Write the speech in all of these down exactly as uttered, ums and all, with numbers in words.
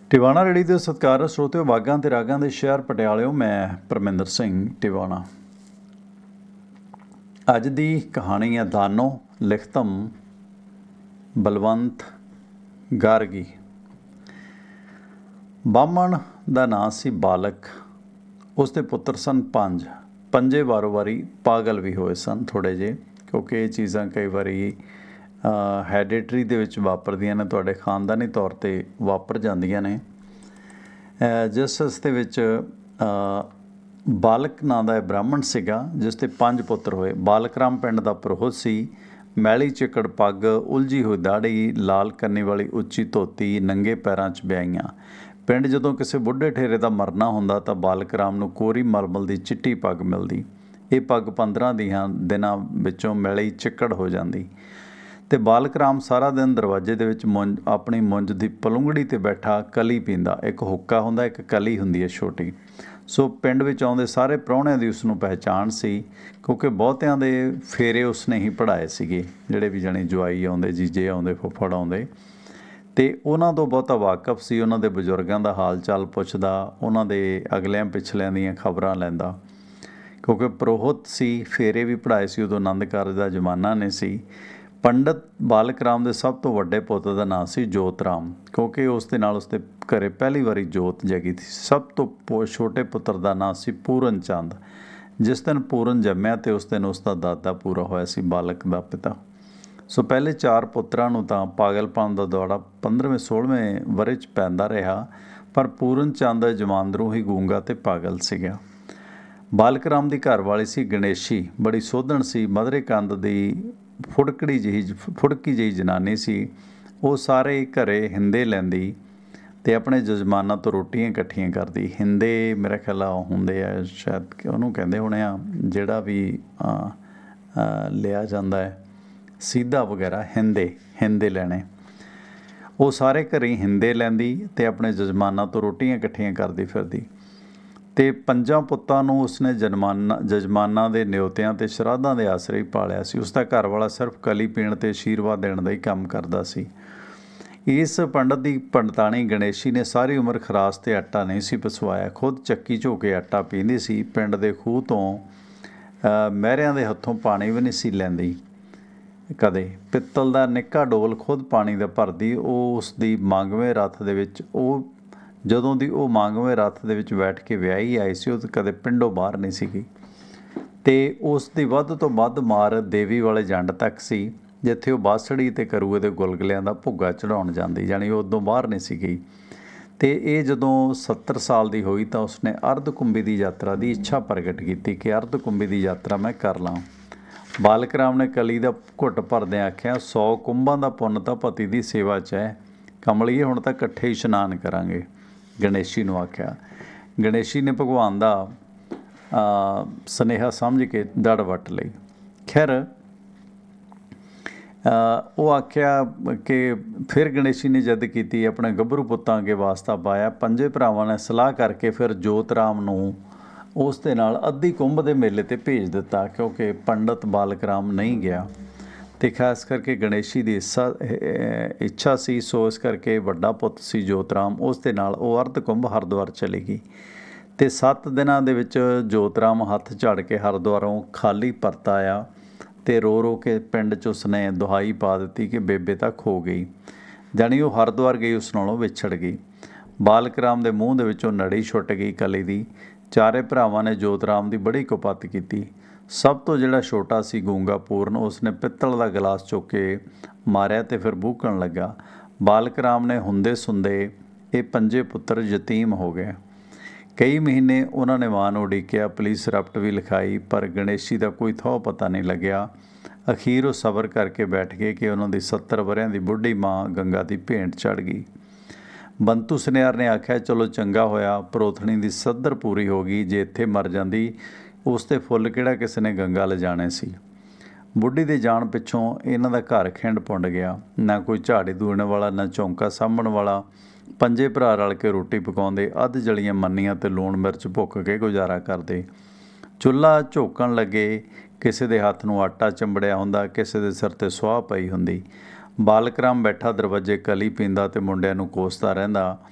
ਟਿਵਾਣਾ ਰੇੜੀ ਦੇ ਸਤਿਕਾਰ ਸਰੋਤਿਓ, ਬਾਗਾਂ ਤੇ ਰਾਗਾਂ ਦੇ ਸ਼ਹਿਰ ਪਟਿਆਲਿਓ। ਮੈਂ ਪਰਮਿੰਦਰ ਸਿੰਘ ਟਿਵਾਣਾ। ਅੱਜ ਦੀ ਕਹਾਣੀ ਹੈ ਦਾਨੋ, ਲਿਖਤਮ ਬਲਵੰਤ ਗਾਰਗੀ। ਬਾਹਮਣ ਦਾ ਨਾਂ ਸੀ ਬਾਲਕ। ਉਸ ਦੇ ਪੁੱਤਰ ਸਨ ਪੰਜ। ਪੰਜੇ ਵਾਰੋ ਵਾਰੀ ਪਾਗਲ ਵੀ ਹੋਏ ਸਨ ਥੋੜ੍ਹੇ ਜਿਹੇ, ਕਿਉਂਕਿ ਇਹ ਚੀਜ਼ਾਂ ਕਈ ਵਾਰੀ ਹੈਡੀਟਰੀ ਦੇ ਵਿੱਚ ਵਾਪਰਦੀਆਂ ਨੇ, ਤੁਹਾਡੇ ਖਾਨਦਾਨੀ ਤੌਰ 'ਤੇ ਵਾਪਰ ਜਾਂਦੀਆਂ ਨੇ। ਜਿਸ ਇਸ ਦੇ ਵਿੱਚ ਬਾਲਕ ਨਾਂ ਦਾ ਬ੍ਰਾਹਮਣ ਸੀਗਾ, ਜਿਸ ਦੇ ਪੰਜ ਪੁੱਤਰ ਹੋਏ। ਬਾਲਕ ਰਾਮ ਪਿੰਡ ਦਾ ਪ੍ਰੋਹਤ ਸੀ। ਮੈਲੀ ਚਿੱਕੜ ਪੱਗ, ਉਲਝੀ ਹੋਈ ਦਾੜੀ, ਲਾਲ ਕੰਨੀ ਵਾਲੀ ਉੱਚੀ ਧੋਤੀ, ਨੰਗੇ ਪੈਰਾਂ 'ਚ ਵਿਆਹੀਆਂ। ਪਿੰਡ ਜਦੋਂ ਕਿਸੇ ਬੁੱਢੇ ਠੇਰੇ ਦਾ ਮਰਨਾ ਹੁੰਦਾ ਤਾਂ ਬਾਲਕ ਰਾਮ ਨੂੰ ਕੋਰੀ ਮਲਮਲ ਦੀ ਚਿੱਟੀ ਪੱਗ ਮਿਲਦੀ। ਇਹ ਪੱਗ ਪੰਦਰਾਂ ਦੀਆਂ ਦਿਨਾਂ ਵਿੱਚੋਂ ਮੈਲੀ ਚਿੱਕੜ ਹੋ ਜਾਂਦੀ ਅਤੇ ਬਾਲਕ ਰਾਮ ਸਾਰਾ ਦਿਨ ਦਰਵਾਜ਼ੇ ਦੇ ਵਿੱਚ ਮੁੰਜ ਆਪਣੀ ਮੁੰਜ ਦੀ ਪਲੁੰਗੜੀ 'ਤੇ ਬੈਠਾ ਕਲੀ ਪੀਂਦਾ। ਇੱਕ ਹੁੱਕਾ ਹੁੰਦਾ, ਇੱਕ ਕਲੀ ਹੁੰਦੀ ਹੈ ਛੋਟੀ। ਸੋ ਪਿੰਡ ਵਿੱਚ ਆਉਂਦੇ ਸਾਰੇ ਪ੍ਰਾਹੁਣਿਆਂ ਦੀ ਉਸਨੂੰ ਪਹਿਚਾਣ ਸੀ, ਕਿਉਂਕਿ ਬਹੁਤਿਆਂ ਦੇ ਫੇਰੇ ਉਸਨੇ ਹੀ ਪੜ੍ਹਾਏ ਸੀਗੇ। ਜਿਹੜੇ ਵੀ ਜਾਣੀ ਜਵਾਈ ਆਉਂਦੇ, ਜੀਜੇ ਆਉਂਦੇ, ਫੁੱਫੜ ਆਉਂਦੇ, ਅਤੇ ਉਹਨਾਂ ਤੋਂ ਬਹੁਤਾ ਵਾਕਫ ਸੀ। ਉਹਨਾਂ ਦੇ ਬਜ਼ੁਰਗਾਂ ਦਾ ਹਾਲ ਚਾਲ ਪੁੱਛਦਾ, ਉਹਨਾਂ ਦੇ ਅਗਲਿਆਂ ਪਿਛਲਿਆਂ ਦੀਆਂ ਖਬਰਾਂ ਲੈਂਦਾ। ਕਿਉਂਕਿ ਪ੍ਰੋਹਤ ਸੀ, ਫੇਰੇ ਵੀ ਪੜ੍ਹਾਏ ਸੀ। ਉਦੋਂ ਆਨੰਦ ਕਾਰਜ ਦਾ ਜ਼ਮਾਨਾ ਨਹੀਂ ਸੀ। ਪੰਡਤ ਬਾਲਕ ਰਾਮ ਦੇ ਸਭ ਤੋਂ ਵੱਡੇ ਪੁੱਤ ਦਾ ਨਾਂ ਸੀ ਜੋਤ ਰਾਮ, ਕਿਉਂਕਿ ਉਸ ਦੇ ਨਾਲ ਉਸਦੇ ਘਰ ਪਹਿਲੀ ਵਾਰੀ ਜੋਤ ਜਗੀ ਸੀ। ਸਭ ਤੋਂ ਛੋਟੇ ਪੁੱਤਰ ਦਾ ਨਾਂ ਸੀ ਪੂਰਨ ਚੰਦ। ਜਿਸ ਦਿਨ ਪੂਰਨ ਜੰਮਿਆ ਅਤੇ ਉਸ ਦਿਨ ਉਸ ਦਾ ਦਾਦਾ ਪੂਰਾ ਹੋਇਆ ਸੀ, ਬਾਲਕ ਦਾ ਪਿਤਾ। ਸੋ ਪਹਿਲੇ ਚਾਰ ਪੁੱਤਰਾਂ ਨੂੰ ਤਾਂ ਪਾਗਲਪਨ ਦਾ ਦੌੜਾ ਪੰਦਰਵੇਂ ਸੋਲ੍ਹਵੇਂ ਵਰ੍ਹੇ 'ਚ ਪੈਂਦਾ ਰਿਹਾ, ਪਰ ਪੂਰਨ ਚੰਦ ਜਮਾਂਦਰੂ ਹੀ ਗੂੰਗਾ ਅਤੇ ਪਾਗਲ ਸੀਗਾ। ਬਾਲਕ ਰਾਮ ਦੀ ਘਰਵਾਲੀ ਸੀ ਗਣੇਸ਼ੀ। ਬੜੀ ਸੋਧਣ ਸੀ, ਮਧਰੇ ਕੰਦ ਦੀ ਫੁੜਕੜੀ ਜਿਹੀ ਫੁੜਕੀ ਜਿਹੀ ਜਨਾਨੀ ਸੀ। ਉਹ ਸਾਰੇ ਘਰੇ ਹਿੰਦੇ ਲੈਂਦੀ ਅਤੇ ਆਪਣੇ ਜਜ਼ਮਾਨਾਂ ਤੋਂ ਰੋਟੀਆਂ ਇਕੱਠੀਆਂ ਕਰਦੀ। ਹਿੰਦੇ ਮੇਰੇ ਖਿਆਲ ਆ ਹੁੰਦੇ ਆ, ਸ਼ਾਇਦ ਕਿ ਉਹਨੂੰ ਕਹਿੰਦੇ ਹੋਣੇ ਆ ਜਿਹੜਾ ਵੀ ਲਿਆ ਜਾਂਦਾ ਹੈ ਸਿੱਧਾ ਵਗੈਰਾ, ਹਿੰਦੇ ਹਿੰਦੇ ਲੈਣੇ। ਉਹ ਸਾਰੇ ਘਰੇ ਹਿੰਦੇ ਲੈਂਦੀ ਅਤੇ ਆਪਣੇ ਜਜ਼ਮਾਨਾਂ ਤੋਂ ਰੋਟੀਆਂ ਇਕੱਠੀਆਂ ਕਰਦੀ ਫਿਰਦੀ। ਅਤੇ ਪੰਜਾਂ ਪੁੱਤਾਂ ਨੂੰ ਉਸਨੇ ਜਨਮਾਨਾ ਜਜਮਾਨਾਂ ਦੇ ਨਿਉਤਿਆਂ ਅਤੇ ਸ਼ਰਾਧਾਂ ਦੇ ਆਸਰੇ ਹੀ ਪਾਲਿਆ ਸੀ। ਉਸਦਾ ਘਰ ਵਾਲਾ ਸਿਰਫ ਕਲੀ ਪੀਣ ਅਤੇ ਆਸ਼ੀਰਵਾਦ ਦੇਣ ਦਾ ਹੀ ਕੰਮ ਕਰਦਾ ਸੀ। ਇਸ ਪੰਡਤ ਦੀ ਪੰਡਤਾਣੀ ਗਣੇਸ਼ੀ ਨੇ ਸਾਰੀ ਉਮਰ ਖਰਾਸ ਅਤੇ ਆਟਾ ਨਹੀਂ ਸੀ ਪਿਸਵਾਇਆ। ਖੁਦ ਚੱਕੀ ਝੋ ਕੇ ਆਟਾ ਪੀਂਦੀ ਸੀ। ਪਿੰਡ ਦੇ ਖੂਹ ਤੋਂ ਮਹਿਰਿਆਂ ਦੇ ਹੱਥੋਂ ਪਾਣੀ ਵੀ ਨਹੀਂ ਸੀ ਲੈਂਦੀ ਕਦੇ। ਪਿੱਤਲ ਦਾ ਨਿੱਕਾ ਡੋਲ ਖੁਦ ਪਾਣੀ ਦਾ ਭਰਦੀ। ਉਹ ਉਸ ਦੀ ਮੰਗਵੇਂ ਰੱਥ ਦੇ ਵਿੱਚ ਉਹ ਜਦੋਂ ਦੀ ਉਹ ਮੰਗਵੇਂ ਰੱਥ ਦੇ ਵਿੱਚ ਬੈਠ ਕੇ ਵਿਆਹੀ ਆਈ ਸੀ, ਉਹ ਕਦੇ ਪਿੰਡੋਂ ਬਾਹਰ ਨਹੀਂ ਸੀਗੀ। ਅਤੇ ਉਸ ਦੀ ਵੱਧ ਤੋਂ ਵੱਧ ਮਾਰ ਦੇਵੀ ਵਾਲੇ ਜੰਡ ਤੱਕ ਸੀ, ਜਿੱਥੇ ਉਹ ਬਾਸੜੀ ਅਤੇ ਕਰੂਏ ਦੇ ਗੁਲਗੁਲਿਆਂ ਦਾ ਭੁੱਗਾ ਚੜ੍ਹਾਉਣ ਜਾਂਦੀ, ਜਾਣੀ ਉਹ ਉਦੋਂ ਬਾਹਰ ਨਹੀਂ ਸੀ ਗਈ। ਅਤੇ ਇਹ ਜਦੋਂ ਸੱਤਰ ਸਾਲ ਦੀ ਹੋਈ ਤਾਂ ਉਸਨੇ ਅਰਧ ਕੁੰਭੀ ਦੀ ਯਾਤਰਾ ਦੀ ਇੱਛਾ ਪ੍ਰਗਟ ਕੀਤੀ ਕਿ ਅਰਧ ਕੁੰਭੀ ਦੀ ਯਾਤਰਾ ਮੈਂ ਕਰ ਲਾਂ। ਬਾਲਕ ਰਾਮ ਨੇ ਕਲੀ ਦਾ ਘੁੱਟ ਭਰਦਿਆਂ ਆਖਿਆ, ਸੌ ਕੁੰਭਾਂ ਦਾ ਪੁੰਨ ਤਾਂ ਪਤੀ ਦੀ ਸੇਵਾ 'ਚ ਹੈ। ਕਮਲੀਏ, ਹੁਣ ਤਾਂ ਇਕੱਠੇ ਇਸ਼ਨਾਨ ਕਰਾਂਗੇ। ਗਣੇਸ਼ੀ ਨੂੰ ਆਖਿਆ। ਗਣੇਸ਼ੀ ਨੇ ਭਗਵਾਨ ਦਾ ਸੁਨੇਹਾ ਸਮਝ ਕੇ ਦੜ ਵੱਟ ਲਈ। ਖੈਰ, ਉਹ ਆਖਿਆ ਕਿ ਫਿਰ ਗਣੇਸ਼ੀ ਨੇ ਜਿੱਦ ਕੀਤੀ, ਆਪਣੇ ਗੱਭਰੂ ਪੁੱਤਾਂ ਅੱਗੇ ਵਾਸਤਾ ਪਾਇਆ। ਪੰਜੇ ਭਰਾਵਾਂ ਨੇ ਸਲਾਹ ਕਰਕੇ ਫਿਰ ਜੋਤ ਰਾਮ ਨੂੰ ਉਸ ਦੇ ਨਾਲ ਅੱਧੀ ਕੁੰਭ ਦੇ ਮੇਲੇ 'ਤੇ ਭੇਜ ਦਿੱਤਾ, ਕਿਉਂਕਿ ਪੰਡਤ ਬਾਲਕ ਰਾਮ ਨਹੀਂ ਗਿਆ। ਅਤੇ ਖਾਸ ਕਰਕੇ ਗਣੇਸ਼ੀ ਦੀ ਇੱਛਾ ਇੱਛਾ ਸੀ, ਸੋ ਇਸ ਕਰਕੇ ਵੱਡਾ ਪੁੱਤ ਸੀ ਜੋਤਰਾਮ, ਉਸ ਦੇ ਨਾਲ ਉਹ ਅਰਧ ਕੁੰਭ ਹਰਿਦੁਆਰ ਚਲੀ ਗਈ। ਅਤੇ ਸੱਤ ਦਿਨਾਂ ਦੇ ਵਿੱਚ ਜੋਤਰਾਮ ਹੱਥ ਝਾੜ ਕੇ ਹਰਿਦੁਆਰੋਂ ਖਾਲੀ ਪਰਤ ਆਇਆ ਅਤੇ ਰੋ ਰੋ ਕੇ ਪਿੰਡ 'ਚ ਉਸਨੇ ਦੁਹਾਈ ਪਾ ਦਿੱਤੀ ਕਿ ਬੇਬੇ ਤਾਂ ਖੋ ਗਈ। ਜਾਣੀ ਉਹ ਹਰਿਦੁਆਰ ਗਈ, ਉਸ ਨਾਲੋਂ ਵਿਛੜ ਗਈ। ਬਾਲਕ ਰਾਮ ਦੇ ਮੂੰਹ ਦੇ ਵਿੱਚੋਂ ਨੜੀ ਛੁੱਟ ਗਈ ਕਲੀ ਦੀ। ਚਾਰੇ ਭਰਾਵਾਂ ਨੇ ਜੋਤਰਾਮ ਦੀ ਬੜੀ ਕੁਪੱਤ ਕੀਤੀ। ਸਭ ਤੋਂ ਜਿਹੜਾ ਛੋਟਾ ਸੀ ਗੂੰਗਾ ਪੂਰਨ, ਉਸਨੇ ਪਿੱਤਲ ਦਾ ਗਲਾਸ ਚੁੱਕ ਕੇ ਮਾਰਿਆ ਅਤੇ ਫਿਰ ਬੂਕਣ ਲੱਗਾ। ਬਾਲਕ ਰਾਮ ਨੇ ਹੁੰਦੇ ਸੁੰਦੇ ਇਹ ਪੰਜੇ ਪੁੱਤਰ ਯਤੀਮ ਹੋ ਗਏ। ਕਈ ਮਹੀਨੇ ਉਹਨਾਂ ਨੇ ਮਾਂ ਨੂੰ ਉਡੀਕਿਆ, ਪੁਲਿਸ ਰਪਟ ਵੀ ਲਿਖਾਈ, ਪਰ ਗਣੇਸ਼ੀ ਦਾ ਕੋਈ ਥਹੁ ਪਤਾ ਨਹੀਂ ਲੱਗਿਆ। ਅਖੀਰ ਉਹ ਸਬਰ ਕਰਕੇ ਬੈਠ ਗਏ ਕਿ ਉਹਨਾਂ ਦੀ ਸੱਤਰ ਵਰ੍ਹਿਆਂ ਦੀ ਬੁੱਢੀ ਮਾਂ ਗੰਗਾ ਦੀ ਭੇਂਟ ਚੜ੍ਹ ਗਈ। ਬੰਤੂ ਸੁਨਿਆਰ ਨੇ ਆਖਿਆ, ਚਲੋ ਚੰਗਾ ਹੋਇਆ, ਪਰੋਥਣੀ ਦੀ ਸੱਧਰ ਪੂਰੀ ਹੋ ਗਈ। ਜੇ ਇੱਥੇ ਮਰ ਜਾਂਦੀ, ਉਸ 'ਤੇ ਫੁੱਲ ਕਿਹੜਾ ਕਿਸੇ ਨੇ ਗੰਗਾ ਲਿਜਾਣੇ ਸੀ। ਬੁੱਢੀ ਦੇ ਜਾਣ ਪਿੱਛੋਂ ਇਹਨਾਂ ਦਾ ਘਰ ਖਿੰਡ ਪੁੰਡ ਗਿਆ। ਨਾ ਕੋਈ ਝਾੜੀ ਦੂਣ ਵਾਲਾ, ਨਾ ਚੌਂਕਾ ਸਾਂਭਣ ਵਾਲਾ। ਪੰਜੇ ਭਰਾ ਰਲ ਕੇ ਰੋਟੀ ਪਕਾਉਂਦੇ, ਅੱਧ ਜਲੀਆਂ ਮੰਨੀਆਂ ਅਤੇ ਲੂਣ ਮਿਰਚ ਭੁੱਕ ਕੇ ਗੁਜ਼ਾਰਾ ਕਰਦੇ। ਚੁੱਲ੍ਹਾ ਝੋਕਣ ਲੱਗੇ, ਕਿਸੇ ਦੇ ਹੱਥ ਨੂੰ ਆਟਾ ਚੰਬੜਿਆ ਹੁੰਦਾ, ਕਿਸੇ ਦੇ ਸਿਰ 'ਤੇ ਸੁਆਹ ਪਈ ਹੁੰਦੀ। ਬਾਲਕ ਰਾਮ ਬੈਠਾ ਦਰਵਾਜ਼ੇ ਕਲੀ ਪੀਂਦਾ ਅਤੇ ਮੁੰਡਿਆਂ ਨੂੰ ਕੋਸਦਾ ਰਹਿੰਦਾ।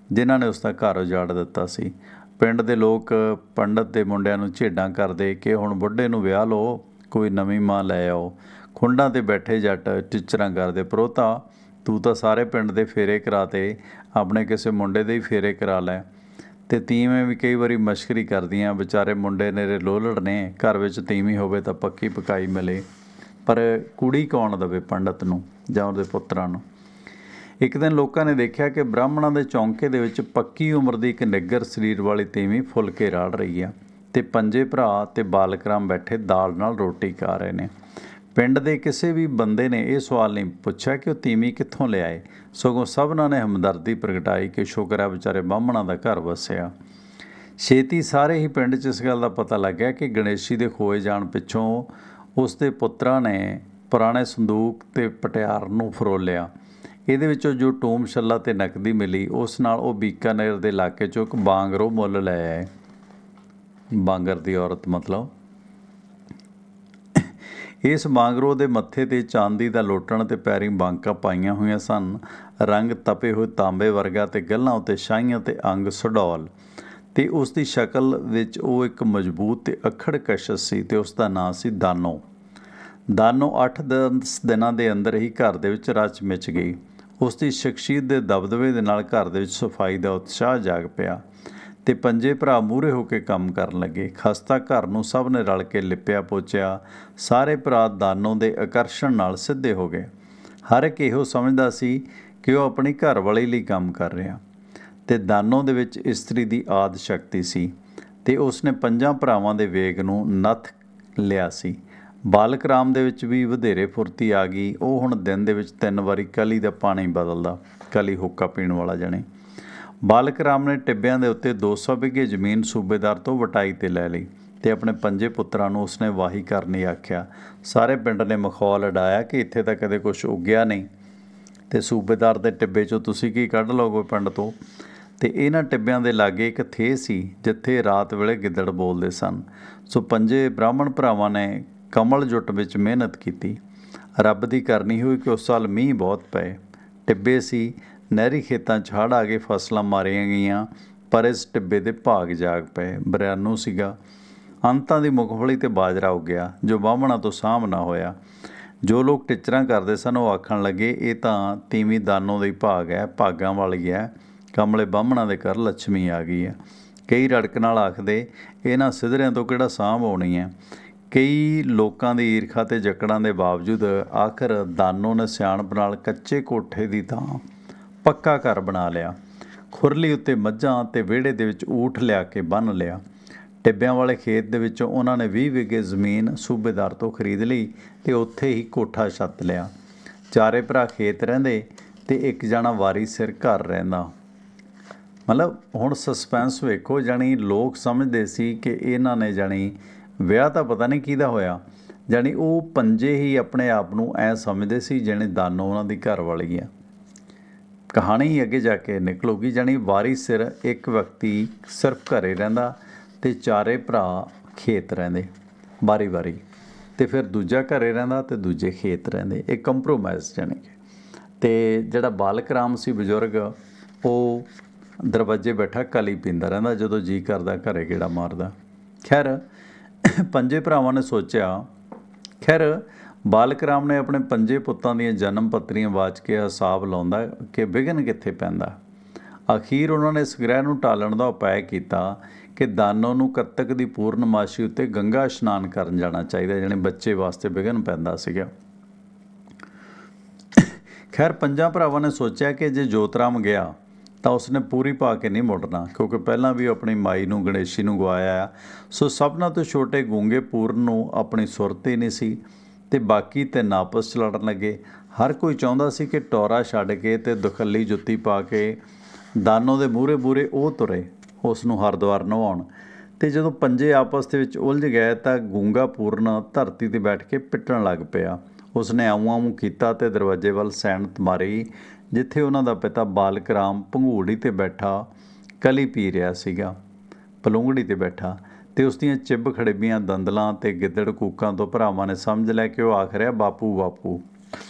ਜਿਨ੍ਹਾਂ ਨੇ ਉਸ ਦਾ ਘਰ ਉਜਾੜ ਦਿੱਤਾ ਸੀ। ਪਿੰਡ ਦੇ ਲੋਕ ਪੰਡਤ ਦੇ ਮੁੰਡਿਆਂ ਨੂੰ ਝੇਡਾਂ ਕਰਦੇ ਕਿ ਹੁਣ ਬੁੱਢੇ ਨੂੰ ਵਿਆਹ ਲਓ, ਕੋਈ ਨਵੀਂ ਮਾਂ ਲੈ ਆਓ। ਖੁੰਡਾਂ 'ਤੇ ਬੈਠੇ ਜੱਟ ਟਿਚਰਾਂ ਕਰਦੇ, ਪ੍ਰੋਤਾ ਤੂੰ ਤਾਂ ਸਾਰੇ ਪਿੰਡ ਦੇ ਫੇਰੇ ਕਰਾਤੇ, ਆਪਣੇ ਕਿਸੇ ਮੁੰਡੇ ਦੇ ਹੀ ਫੇਰੇ ਕਰਾ ਲੈ। ਅਤੇ ਤੀਵੀਂ ਵੀ ਕਈ ਵਾਰੀ ਮਸ਼ਕਰੀ ਕਰਦੀਆਂ, ਵਿਚਾਰੇ ਮੁੰਡੇ ਨੇਰੇ ਲੋਲੜ ਨੇ, ਘਰ ਵਿੱਚ ਤੀਵੀਂ ਹੋਵੇ ਤਾਂ ਪੱਕੀ ਪਕਾਈ ਮਿਲੇ, ਪਰ ਕੁੜੀ ਕੌਣ ਦੇਵੇ ਪੰਡਤ ਨੂੰ ਜਾਂ ਉਹਦੇ ਪੁੱਤਰਾਂ ਨੂੰ। ਇੱਕ ਦਿਨ ਲੋਕਾਂ ਨੇ ਦੇਖਿਆ ਕਿ ਬ੍ਰਾਹਮਣਾਂ ਦੇ ਚੌਂਕੇ ਦੇ ਵਿੱਚ ਪੱਕੀ ਉਮਰ ਦੀ ਇੱਕ ਨਿੱਗਰ ਸਰੀਰ ਵਾਲੀ ਤੀਵੀਂ ਫੁਲਕੇ ਰਾੜ ਰਹੀ ਆ, ਅਤੇ ਪੰਜੇ ਭਰਾ ਅਤੇ ਬਾਲਕ ਰਾਮ ਬੈਠੇ ਦਾਲ ਨਾਲ ਰੋਟੀ ਖਾ ਰਹੇ ਨੇ। ਪਿੰਡ ਦੇ ਕਿਸੇ ਵੀ ਬੰਦੇ ਨੇ ਇਹ ਸਵਾਲ ਨਹੀਂ ਪੁੱਛਿਆ ਕਿ ਉਹ ਤੀਵੀਂ ਕਿੱਥੋਂ ਲਿਆਏ, ਸਗੋਂ ਸਭਨਾਂ ਨੇ ਹਮਦਰਦੀ ਪ੍ਰਗਟਾਈ ਕਿ ਸ਼ੁਕਰ ਹੈ ਵਿਚਾਰੇ ਬਾਹਮਣਾਂ ਦਾ ਘਰ ਵਸਿਆ। ਛੇਤੀ ਸਾਰੇ ਹੀ ਪਿੰਡ 'ਚ ਇਸ ਗੱਲ ਦਾ ਪਤਾ ਲੱਗਿਆ ਕਿ ਗਣੇਸ਼ੀ ਦੇ ਖੋਏ ਜਾਣ ਪਿੱਛੋਂ ਉਸ ਦੇ ਪੁੱਤਰਾਂ ਨੇ ਪੁਰਾਣੇ ਸੰਦੂਕ ਅਤੇ ਪਟਿਆਰ ਨੂੰ ਫਰੋਲਿਆ। ਇਹਦੇ ਵਿੱਚੋਂ ਜੋ ਟੂਮ ਛੱਲਾ ਅਤੇ ਨਕਦੀ ਮਿਲੀ, ਉਸ ਨਾਲ ਉਹ ਬੀਕਾਨੇਰ ਦੇ ਇਲਾਕੇ 'ਚੋਂ ਇੱਕ ਬਾਂਗਰੋ ਮੁੱਲ ਲੈ ਆਏ। ਬਾਂਗਰ ਦੀ ਔਰਤ ਮਤਲਬ। ਇਸ ਬਾਂਗਰੋ ਦੇ ਮੱਥੇ 'ਤੇ ਚਾਂਦੀ ਦਾ ਲੋਟਣ ਅਤੇ ਪੈਰੀਂ ਬਾਂਕਾਂ ਪਾਈਆਂ ਹੋਈਆਂ ਸਨ। ਰੰਗ ਤਪੇ ਹੋਏ ਤਾਂਬੇ ਵਰਗਾ ਅਤੇ ਗੱਲ੍ਹਾਂ ਉੱਤੇ ਛਾਈਆਂ ਅਤੇ ਅੰਗ ਸੁਡੌਲ, ਅਤੇ ਉਸ ਦੀ ਸ਼ਕਲ ਵਿੱਚ ਉਹ ਇੱਕ ਮਜ਼ਬੂਤ ਅਤੇ ਅੱਖੜ ਕਸ਼ਸ਼ ਸੀ, ਅਤੇ ਉਸ ਦਾ ਨਾਂ ਸੀ ਦਾਨੋ। ਦਾਨੋ ਅੱਠ ਦਸ ਦਿਨਾਂ ਦੇ ਅੰਦਰ ਹੀ ਘਰ ਦੇ ਵਿੱਚ ਰਚ ਮਿਚ ਗਈ। ਉਸ ਦੀ ਸ਼ਖਸੀਅਤ ਦੇ ਦਬਦਬੇ ਦੇ ਨਾਲ ਘਰ ਦੇ ਵਿੱਚ ਸਫਾਈ ਦਾ ਉਤਸ਼ਾਹ ਜਾਗ ਪਿਆ, ਅਤੇ ਪੰਜੇ ਭਰਾ ਮੂਹਰੇ ਹੋ ਕੇ ਕੰਮ ਕਰਨ ਲੱਗੇ। ਖਸਤਾ ਘਰ ਨੂੰ ਸਭ ਨੇ ਰਲ ਕੇ ਲਿਪਿਆ ਪੋਚਿਆ। ਸਾਰੇ ਭਰਾ ਦਾਨੋ ਦੇ ਆਕਰਸ਼ਣ ਨਾਲ ਸਿੱਧੇ ਹੋ ਗਏ। ਹਰ ਇੱਕ ਇਹੋ ਸਮਝਦਾ ਸੀ ਕਿ ਉਹ ਆਪਣੀ ਘਰ ਵਾਲੀ ਲਈ ਕੰਮ ਕਰ ਰਿਹਾ, ਅਤੇ ਦਾਨੋ ਦੇ ਵਿੱਚ ਇਸਤਰੀ ਦੀ ਆਦ ਸ਼ਕਤੀ ਸੀ, ਅਤੇ ਉਸਨੇ ਪੰਜਾਂ ਭਰਾਵਾਂ ਦੇ ਵੇਗ ਨੂੰ ਨੱਥ ਲਿਆ ਸੀ। ਬਾਲਕ ਰਾਮ ਦੇ ਵਿੱਚ ਵੀ ਵਧੇਰੇ ਫੁਰਤੀ ਆ ਗਈ। ਉਹ ਹੁਣ ਦਿਨ ਦੇ ਵਿੱਚ ਤਿੰਨ ਵਾਰੀ ਕਲੀ ਦਾ ਪਾਣੀ ਬਦਲਦਾ, ਕਲੀ ਹੁੱਕਾ ਪੀਣ ਵਾਲਾ ਜਾਣੀ। ਬਾਲਕ ਰਾਮ ਨੇ ਟਿੱਬਿਆਂ ਦੇ ਉੱਤੇ ਦੋ ਸੌ ਬਿੱਘੇ ਜ਼ਮੀਨ ਸੂਬੇਦਾਰ ਤੋਂ ਵਟਾਈ 'ਤੇ ਲੈ ਲਈ, ਅਤੇ ਆਪਣੇ ਪੰਜੇ ਪੁੱਤਰਾਂ ਨੂੰ ਉਸਨੇ ਵਾਹੀ ਕਰਨ ਲਈ ਆਖਿਆ। ਸਾਰੇ ਪਿੰਡ ਨੇ ਮਖੌਲ ਉਡਾਇਆ ਕਿ ਇੱਥੇ ਤਾਂ ਕਦੇ ਕੁਛ ਉੱਗਿਆ ਨਹੀਂ, ਅਤੇ ਸੂਬੇਦਾਰ ਦੇ ਟਿੱਬੇ 'ਚੋਂ ਤੁਸੀਂ ਕੀ ਕੱਢ ਲਓਗੇ ਪਿੰਡ ਤੋਂ। ਅਤੇ ਇਹਨਾਂ ਟਿੱਬਿਆਂ ਦੇ ਲਾਗੇ ਇੱਕ ਥੇ ਸੀ ਜਿੱਥੇ ਰਾਤ ਵੇਲੇ ਗਿੱਦੜ ਬੋਲਦੇ ਸਨ। ਸੋ ਪੰਜੇ ਬ੍ਰਾਹਮਣ ਭਰਾਵਾਂ ਨੇ ਕਮਲ ਜੁੱਟ ਵਿੱਚ ਮਿਹਨਤ ਕੀਤੀ। ਰੱਬ ਦੀ ਕਰਨੀ ਹੋਈ ਕਿ ਉਸ ਸਾਲ ਮੀਂਹ ਬਹੁਤ ਪਏ। ਟਿੱਬੇ ਸੀ, ਨਹਿਰੀ ਖੇਤਾਂ 'ਚ ਹੜ੍ਹ ਆ ਕੇ ਫਸਲਾਂ ਮਾਰੀਆਂ ਗਈਆਂ, ਪਰ ਇਸ ਟਿੱਬੇ ਦੇ ਭਾਗ ਜਾਗ ਪਏ। ਬਰਿਆਨੂ ਸੀਗਾ। ਅੰਤਾਂ ਦੀ ਮੁਗਫਲੀ ਅਤੇ ਬਾਜਰਾ ਉੱਗਿਆ, ਜੋ ਬਾਹਮਣਾਂ ਤੋਂ ਸਾਂਭ ਨਾ ਹੋਇਆ। ਜੋ ਲੋਕ ਟਿਚਰਾਂ ਕਰਦੇ ਸਨ ਉਹ ਆਖਣ ਲੱਗੇ, ਇਹ ਤਾਂ ਤੀਵੀਂ ਦਾਨੋ ਦੀ ਭਾਗ ਹੈ, ਭਾਗਾਂ ਵਾਲੀ ਹੈ, ਕਮਲੇ ਬਾਹਮਣਾਂ ਦੇ ਘਰ ਲੱਛਮੀ ਆ ਗਈ ਹੈ। ਕਈ ਰੜਕ ਨਾਲ ਆਖਦੇ, ਇਹਨਾਂ ਸਿਧਰਿਆਂ ਤੋਂ ਕਿਹੜਾ ਸਾਂਭ ਆਉਣੀ ਹੈ। ਕਈ ਲੋਕਾਂ ਦੀ ਈਰਖਾ ਅਤੇ ਜੱਕੜਾਂ ਦੇ ਬਾਵਜੂਦ ਆਖਰ ਦਾਨੋ ਨੇ ਸਿਆਣਪ ਨਾਲ ਕੱਚੇ ਕੋਠੇ ਦੀ ਥਾਂ ਪੱਕਾ ਘਰ ਬਣਾ ਲਿਆ। ਖੁਰਲੀ ਉੱਤੇ ਮੱਝਾਂ ਅਤੇ ਵਿਹੜੇ ਦੇ ਵਿੱਚ ਊਠ ਲਿਆ ਕੇ ਬੰਨ੍ਹ ਲਿਆ। ਟਿੱਬਿਆਂ ਵਾਲੇ ਖੇਤ ਦੇ ਵਿੱਚੋਂ ਉਹਨਾਂ ਨੇ ਵੀਹ ਵਿਗੇ ਜ਼ਮੀਨ ਸੂਬੇਦਾਰ ਤੋਂ ਖਰੀਦ ਲਈ, ਅਤੇ ਉੱਥੇ ਹੀ ਕੋਠਾ ਛੱਤ ਲਿਆ। ਚਾਰੇ ਭਰਾ ਖੇਤ ਰਹਿੰਦੇ, ਅਤੇ ਇੱਕ ਜਣਾ ਵਾਰੀ ਸਿਰ ਘਰ ਰਹਿੰਦਾ। ਮਤਲਬ ਹੁਣ ਸਸਪੈਂਸ ਵੇਖੋ, ਜਾਣੀ ਲੋਕ ਸਮਝਦੇ ਸੀ ਕਿ ਇਹਨਾਂ ਨੇ ਜਾਣੀ ਵਿਆਹ ਤਾਂ ਪਤਾ ਨਹੀਂ ਕਿਹਦਾ ਹੋਇਆ, ਜਾਣੀ ਉਹ ਪੰਜੇ ਹੀ ਆਪਣੇ ਆਪ ਨੂੰ ਐਂ ਸਮਝਦੇ ਸੀ ਜਿਵੇਂ ਦਾਨੋ ਉਹਨਾਂ ਦੀ ਘਰ ਵਾਲੀ ਆ। ਕਹਾਣੀ ਹੀ ਅੱਗੇ ਜਾ ਕੇ ਨਿਕਲੂਗੀ। ਜਾਣੀ ਵਾਰੀ ਸਿਰ ਇੱਕ ਵਿਅਕਤੀ ਸਿਰਫ ਘਰੇ ਰਹਿੰਦਾ, ਅਤੇ ਚਾਰੇ ਭਰਾ ਖੇਤ ਰਹਿੰਦੇ ਵਾਰੀ ਵਾਰੀ, ਅਤੇ ਫਿਰ ਦੂਜਾ ਘਰੇ ਰਹਿੰਦਾ ਅਤੇ ਦੂਜੇ ਖੇਤ ਰਹਿੰਦੇ। ਇਹ ਕੰਪਰੋਮਾਈਜ਼ ਜਾਣੀ ਕਿ। ਅਤੇ ਜਿਹੜਾ ਬਾਲਕ ਰਾਮ ਸੀ ਬਜ਼ੁਰਗ, ਉਹ ਦਰਵਾਜ਼ੇ ਬੈਠਾ ਕਲੀ ਪੀਂਦਾ ਰਹਿੰਦਾ, ਜਦੋਂ ਜੀਅ ਕਰਦਾ ਘਰੇ ਗੇੜਾ ਮਾਰਦਾ। ਖੈਰ ਪੰਜੇ ਭਰਾਵਾਂ ਨੇ ਸੋਚਿਆ ਖੈਰ ਬਾਲਕ ਰਾਮ ਨੇ ਆਪਣੇ ਪੰਜੇ ਪੁੱਤਾਂ ਦੀਆਂ ਜਨਮ ਪੱਤਰੀਆਂ ਵਾਚ ਕੇ ਹਿਸਾਬ ਲਾਉਂਦਾ ਕਿ ਵਿਘਨ ਕਿੱਥੇ ਪੈਂਦਾ। ਅਖੀਰ ਉਹਨਾਂ ਨੇ ਇਸ ਗ੍ਰਹਿ ਨੂੰ ਟਾਲਣ ਦਾ ਉਪਾਅ ਕੀਤਾ ਕਿ ਦਾਨੋ ਨੂੰ ਕੱਤਕ ਦੀ ਪੂਰਨਮਾਸ਼ੀ ਉੱਤੇ ਗੰਗਾ ਇਸ਼ਨਾਨ ਕਰਨ ਜਾਣਾ ਚਾਹੀਦਾ, ਜਾਣੀ ਬੱਚੇ ਵਾਸਤੇ ਵਿਘਨ ਪੈਂਦਾ ਸੀਗਾ। ਖੈਰ ਪੰਜਾਂ ਭਰਾਵਾਂ ਨੇ ਸੋਚਿਆ ਕਿ ਜੇ ਜੋਤਰਾਮ ਗਿਆ ਤਾਂ ਉਸਨੇ ਪੂਰੀ ਪਾ ਕੇ ਨਹੀਂ ਮੁੜਨਾ, ਕਿਉਂਕਿ ਪਹਿਲਾਂ ਵੀ ਆਪਣੀ ਮਾਈ ਨੂੰ ਗਣੇਸ਼ੀ ਨੂੰ ਗਵਾਇਆ ਆ। ਸੋ ਸਭਨਾਂ ਤੋਂ ਛੋਟੇ ਗੂੰਗੇ ਪੂਰਨ ਨੂੰ ਆਪਣੀ ਸੁਰਤ ਹੀ ਨਹੀਂ ਸੀ, ਅਤੇ ਬਾਕੀ ਤਿੰਨ ਆਪਸ 'ਚ ਲੜਨ ਲੱਗੇ। ਹਰ ਕੋਈ ਚਾਹੁੰਦਾ ਸੀ ਕਿ ਟੋਰਾ ਛੱਡ ਕੇ ਅਤੇ ਦੁਖੱਲੀ ਜੁੱਤੀ ਪਾ ਕੇ ਦਾਨੋ ਦੇ ਮੂਹਰੇ ਮੂਹਰੇ ਉਹ ਤੁਰੇ ਉਸ ਨੂੰ ਹਰਿਦੁਆਰ ਨਵਾਉਣ। ਅਤੇ ਜਦੋਂ ਪੰਜੇ ਆਪਸ ਦੇ ਵਿੱਚ ਉਲਝ ਗਏ ਤਾਂ ਗੂੰਗਾ ਪੂਰਨ ਧਰਤੀ 'ਤੇ ਬੈਠ ਕੇ ਪਿੱਟਣ ਲੱਗ ਪਿਆ। ਉਸਨੇ ਆਊਂ ਆਊਂ ਕੀਤਾ ਅਤੇ ਦਰਵਾਜ਼ੇ ਵੱਲ ਸੈਨਤ ਮਾਰੀ, ਜਿੱਥੇ ਉਹਨਾਂ ਦਾ ਪਿਤਾ ਬਾਲਕ ਰਾਮ ਭੰਗੂੜੀ 'ਤੇ ਬੈਠਾ ਕਲੀ ਪੀ ਰਿਹਾ ਸੀਗਾ, ਪਲੂੰਗੜੀ 'ਤੇ ਬੈਠਾ, ਅਤੇ ਉਸ ਦੀਆਂ ਚਿੱਬ ਖੜਿੱਬੀਆਂ ਦੰਦਲਾਂ ਅਤੇ ਗਿੱਦੜ ਕੂਕਾਂ ਤੋਂ ਭਰਾਵਾਂ ਨੇ ਸਮਝ ਲਿਆ ਕਿ ਉਹ ਆਖ ਰਿਹਾ ਬਾਪੂ ਬਾਪੂ।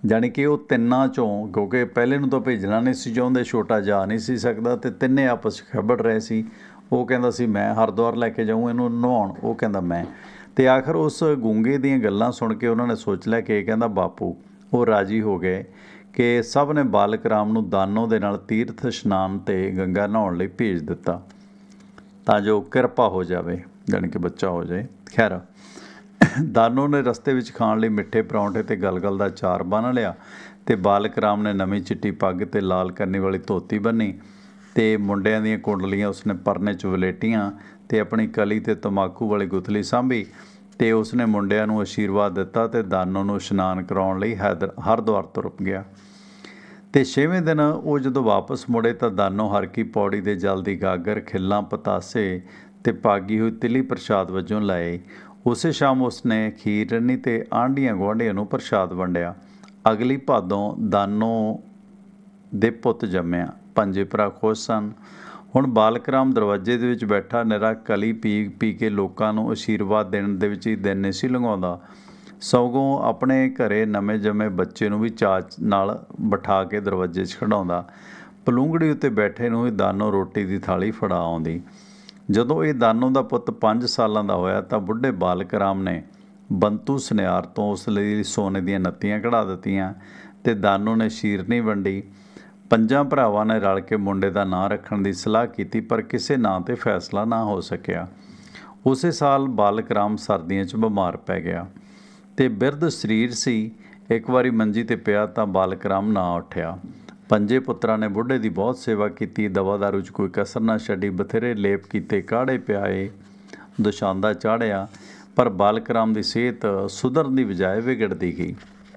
ਜਾਣੀ ਕਿ ਉਹ ਤਿੰਨਾਂ ਚੋਂ, ਕਿਉਂਕਿ ਪਹਿਲੇ ਨੂੰ ਤਾਂ ਭੇਜਣਾ ਨਹੀਂ ਸੀ ਚਾਹੁੰਦੇ, ਛੋਟਾ ਜਾ ਨਹੀਂ ਸੀ ਸਕਦਾ, ਅਤੇ ਤਿੰਨੇ ਆਪਸ 'ਚ ਖਿੱਬੜ ਰਹੇ ਸੀ। ਉਹ ਕਹਿੰਦਾ ਸੀ ਮੈਂ ਹਰਿਦੁਆਰ ਲੈ ਕੇ ਜਾਊਂ ਇਹਨੂੰ ਨਹਾਉਣ, ਉਹ ਕਹਿੰਦਾ ਮੈਂ। ਅਤੇ ਆਖਰ ਉਸ ਗੂੰਗੇ ਦੀਆਂ ਗੱਲਾਂ ਸੁਣ ਕੇ ਉਹਨਾਂ ਨੇ ਸੋਚ ਲਿਆ ਕਿ ਇਹ ਕਹਿੰਦਾ ਬਾਪੂ। ਉਹ ਰਾਜੀ ਹੋ ਗਏ ਕਿ ਸਭ ਨੇ ਬਾਲਕ ਰਾਮ ਨੂੰ ਦਾਨੋ ਦੇ ਨਾਲ ਤੀਰਥ ਇਸ਼ਨਾਨ 'ਤੇ ਗੰਗਾ ਨਹਾਉਣ ਲਈ ਭੇਜ ਦਿੱਤਾ, ਤਾਂ ਜੋ ਕਿਰਪਾ ਹੋ ਜਾਵੇ, ਜਾਣੀ ਕਿ ਬੱਚਾ ਹੋ ਜਾਏ। ਖੈਰ, ਦਾਨੋ ਨੇ ਰਸਤੇ ਵਿੱਚ ਖਾਣ ਲਈ ਮਿੱਠੇ ਪਰੌਂਠੇ ਅਤੇ ਗਲਗਲ ਦਾ ਅਚਾਰ ਬੰਨ੍ਹ ਲਿਆ, ਅਤੇ ਬਾਲਕ ਰਾਮ ਨੇ ਨਵੀਂ ਚਿੱਟੀ ਪੱਗ ਅਤੇ ਲਾਲ ਕਰਨੀ ਵਾਲੀ ਧੋਤੀ ਬੰਨ੍ਹੀ, ਅਤੇ ਮੁੰਡਿਆਂ ਦੀਆਂ ਕੁੰਡਲੀਆਂ ਉਸਨੇ ਪਰਨੇ 'ਚ ਵਲੇਟੀਆਂ, ਅਤੇ ਆਪਣੀ ਕਲੀ 'ਤੇ ਤੰਬਾਕੂ ਵਾਲੀ ਗੁਥਲੀ ਸਾਂਭੀ, ਅਤੇ ਉਸਨੇ ਮੁੰਡਿਆਂ ਨੂੰ ਆਸ਼ੀਰਵਾਦ ਦਿੱਤਾ ਅਤੇ ਦਾਨੋ ਨੂੰ ਇਸ਼ਨਾਨ ਕਰਾਉਣ ਲਈ ਹੈਦਰ ਹਰਿਦੁਆਰ ਤੁਰ ਗਿਆ। ਅਤੇ ਛੇਵੇਂ ਦਿਨ ਉਹ ਜਦੋਂ ਵਾਪਸ ਮੁੜੇ ਤਾਂ ਦਾਨੋ ਹਰ ਕੀ ਪੌੜੀ ਦੇ ਜਲ ਦੀ ਗਾਗਰ, ਖਿੱਲਾਂ, ਪਤਾਸੇ ਅਤੇ ਪਾਗੀ ਹੋਈ ਤਿਲੀ ਪ੍ਰਸ਼ਾਦ ਵਜੋਂ ਲਾਏ। ਉਸੇ ਸ਼ਾਮ ਉਸਨੇ ਖੀਰ ਰੰਨੀ ਅਤੇ ਆਂਢੀਆਂ ਗੁਆਂਢੀਆਂ ਨੂੰ ਪ੍ਰਸ਼ਾਦ ਵੰਡਿਆ। ਅਗਲੀ ਭਾਦੋਂ ਦਾਨੋ ਦੇ ਪੁੱਤ ਜੰਮਿਆ। ਪੰਜੇ ਭਰਾ ਖੁਸ਼ ਸਨ। ਹੁਣ ਬਾਲਕ ਰਾਮ ਦਰਵਾਜ਼ੇ ਦੇ ਵਿੱਚ ਬੈਠਾ ਨਿਰਾ ਕਲੀ ਪੀ ਪੀ ਕੇ ਲੋਕਾਂ ਨੂੰ ਆਸ਼ੀਰਵਾਦ ਦੇਣ ਦੇ ਵਿੱਚ ਹੀ ਦਿਨ ਨਹੀਂ ਸੀ ਲੰਘਾਉਂਦਾ, ਸਗੋਂ ਆਪਣੇ ਘਰੇ ਨਵੇਂ ਜੰਮੇ ਬੱਚੇ ਨੂੰ ਵੀ ਚਾਅ ਨਾਲ ਬਿਠਾ ਕੇ ਦਰਵਾਜ਼ੇ 'ਚ ਖੜਾਉਂਦਾ। ਪਲੂੰਗੜੀ ਉੱਤੇ ਬੈਠੇ ਨੂੰ ਹੀ ਦਾਨੋ ਰੋਟੀ ਦੀ ਥਾਲੀ ਫੜਾ ਆਉਂਦੀ। ਜਦੋਂ ਇਹ ਦਾਨੋ ਦਾ ਪੁੱਤ ਪੰਜ ਸਾਲਾਂ ਦਾ ਹੋਇਆ ਤਾਂ ਬੁੱਢੇ ਬਾਲਕ ਰਾਮ ਨੇ ਬੰਤੂ ਸੁਨਿਆਰ ਤੋਂ ਉਸ ਲਈ ਸੋਨੇ ਦੀਆਂ ਨੱਤੀਆਂ ਕਢਾ ਦਿੱਤੀਆਂ, ਅਤੇ ਦਾਨੋ ਨੇ ਸ਼ੀਰਨੀ ਵੰਡੀ। ਪੰਜਾਂ ਭਰਾਵਾਂ ਨੇ ਰਲ ਕੇ ਮੁੰਡੇ ਦਾ ਨਾਂ ਰੱਖਣ ਦੀ ਸਲਾਹ ਕੀਤੀ, ਪਰ ਕਿਸੇ ਨਾਂ 'ਤੇ ਫੈਸਲਾ ਨਾ ਹੋ ਸਕਿਆ। ਉਸੇ ਸਾਲ ਬਾਲਕ ਰਾਮ ਸਰਦੀਆਂ 'ਚ ਬਿਮਾਰ ਪੈ ਗਿਆ, ਅਤੇ ਬਿਰਧ ਸਰੀਰ ਸੀ। ਇੱਕ ਵਾਰੀ ਮੰਜੀ 'ਤੇ ਪਿਆ ਤਾਂ ਬਾਲਕ ਰਾਮ ਨਾ ਉੱਠਿਆ। ਪੰਜੇ ਪੁੱਤਰਾਂ ਨੇ ਬੁੱਢੇ ਦੀ ਬਹੁਤ ਸੇਵਾ ਕੀਤੀ, ਦਵਾ ਦਾਰੂ 'ਚ ਕੋਈ ਕਸਰ ਨਾ ਛੱਡੀ, ਬਥੇਰੇ ਲੇਪ ਕੀਤੇ, ਕਾੜੇ ਪਿਆਏ, ਦੁਸ਼ਾਂਦਾ ਚਾੜਿਆ, ਪਰ ਬਾਲਕ ਰਾਮ ਦੀ ਸਿਹਤ ਸੁਧਰਨ ਦੀ ਬਜਾਏ ਵਿਗੜਦੀ ਗਈ।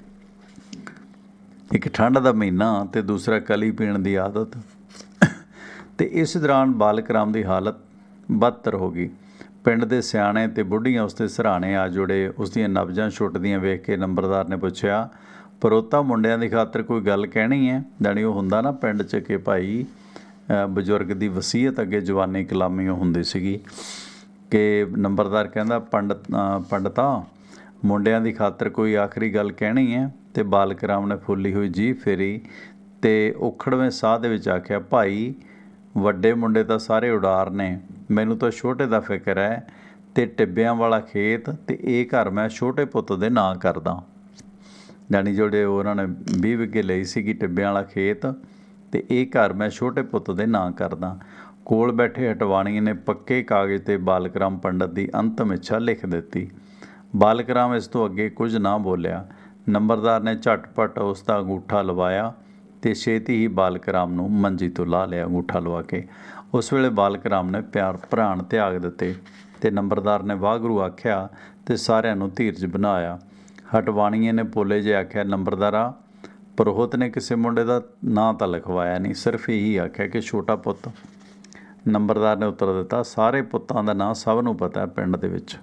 ਇੱਕ ਠੰਡ ਦਾ ਮਹੀਨਾ ਅਤੇ ਦੂਸਰਾ ਕਲੀ ਪੀਣ ਦੀ ਆਦਤ, ਅਤੇ ਇਸ ਦੌਰਾਨ ਬਾਲਕ ਰਾਮ ਦੀ ਹਾਲਤ ਬਦਤਰ ਹੋ ਗਈ। ਪਿੰਡ ਦੇ ਸਿਆਣੇ ਅਤੇ ਬੁੱਢੀਆਂ ਉਸਦੇ ਸਿਰਹਾਣੇ ਆ ਜੁੜੇ। ਉਸਦੀਆਂ ਨਬਜ਼ਾਂ ਛੁੱਟਦੀਆਂ ਵੇਖ ਕੇ ਨੰਬਰਦਾਰ ਨੇ ਪੁੱਛਿਆ, ਪਰੋਤਾ ਮੁੰਡਿਆਂ ਦੀ ਖਾਤਰ ਕੋਈ ਗੱਲ ਕਹਿਣੀ ਹੈ? ਜਾਣੀ ਉਹ ਹੁੰਦਾ ਨਾ ਪਿੰਡ 'ਚ ਕਿ ਭਾਈ ਬਜ਼ੁਰਗ ਦੀ ਵਸੀਅਤ ਅੱਗੇ ਜਵਾਨੀ ਕਲਾਮੀ ਉਹ ਹੁੰਦੀ ਸੀਗੀ, ਕਿ ਨੰਬਰਦਾਰ ਕਹਿੰਦਾ ਪੰਡਤ ਪੰਡਤਾ ਮੁੰਡਿਆਂ ਦੀ ਖਾਤਰ ਕੋਈ ਆਖਰੀ ਗੱਲ ਕਹਿਣੀ ਹੈ? ਅਤੇ ਬਾਲਕ ਰਾਮ ਨੇ ਫੁੱਲੀ ਹੋਈ ਜੀਭ ਫੇਰੀ ਅਤੇ ਉਖੜਵੇਂ ਸਾਹ ਦੇ ਵਿੱਚ ਆਖਿਆ, ਭਾਈ ਵੱਡੇ ਮੁੰਡੇ ਤਾਂ ਸਾਰੇ ਉਡਾਰ ਨੇ, ਮੈਨੂੰ ਤਾਂ ਛੋਟੇ ਦਾ ਫਿਕਰ ਹੈ, ਅਤੇ ਟਿੱਬਿਆਂ ਵਾਲਾ ਖੇਤ ਅਤੇ ਇਹ ਘਰ ਮੈਂ ਛੋਟੇ ਪੁੱਤ ਦੇ ਨਾਂ ਕਰਦਾ। ਜਾਣੀ ਜਿਹੜੇ ਉਹਨਾਂ ਨੇ ਵੀਹ ਵਿਗੇ ਲਈ ਸੀਗੀ ਟਿੱਬਿਆਂ ਵਾਲਾ ਖੇਤ, ਅਤੇ ਇਹ ਘਰ ਮੈਂ ਛੋਟੇ ਪੁੱਤ ਦੇ ਨਾਂ ਕਰਦਾ। ਕੋਲ ਬੈਠੇ ਹਟਵਾਣੀ ਨੇ ਪੱਕੇ ਕਾਗਜ਼ 'ਤੇ ਬਾਲਕ ਰਾਮ ਪੰਡਤ ਦੀ ਅੰਤਮ ਇੱਛਾ ਲਿਖ ਦਿੱਤੀ। ਬਾਲਕ ਰਾਮ ਇਸ ਤੋਂ ਅੱਗੇ ਕੁਝ ਨਾ ਬੋਲਿਆ। ਨੰਬਰਦਾਰ ਨੇ ਝਟਪਟ ਉਸ ਦਾ ਅੰਗੂਠਾ ਲਵਾਇਆ, ਅਤੇ ਛੇਤੀ ਹੀ ਬਾਲਕ ਰਾਮ ਨੂੰ ਮੰਜੀ ਤੋਂ ਲਾਹ ਲਿਆ ਅੰਗੂਠਾ ਲਵਾ ਕੇ। ਉਸ ਵੇਲੇ ਬਾਲਕ ਰਾਮ ਨੇ ਪਿਆਰ ਭਰਾਣ ਤਿਆਗ ਦਿੱਤੇ, ਅਤੇ ਨੰਬਰਦਾਰ ਨੇ ਵਾਹਿਗੁਰੂ ਆਖਿਆ ਅਤੇ ਸਾਰਿਆਂ ਨੂੰ ਧੀਰਜ ਬਣਾਇਆ। ਹਟਵਾਣੀਏ ਨੇ ਪੋਲੇ ਜਿਹੇ ਆਖਿਆ, ਨੰਬਰਦਾਰਾ ਪ੍ਰੋਹਤ ਨੇ ਕਿਸੇ ਮੁੰਡੇ ਦਾ ਨਾਂ ਤਾਂ ਲਿਖਵਾਇਆ ਨਹੀਂ, ਸਿਰਫ ਇਹੀ ਆਖਿਆ ਕਿ ਛੋਟਾ ਪੁੱਤ। ਨੰਬਰਦਾਰ ਨੇ ਉੱਤਰ ਦਿੱਤਾ, ਸਾਰੇ ਪੁੱਤਾਂ ਦਾ ਨਾਂ ਸਭ ਨੂੰ ਪਤਾ ਪਿੰਡ ਦੇ ਵਿੱਚ।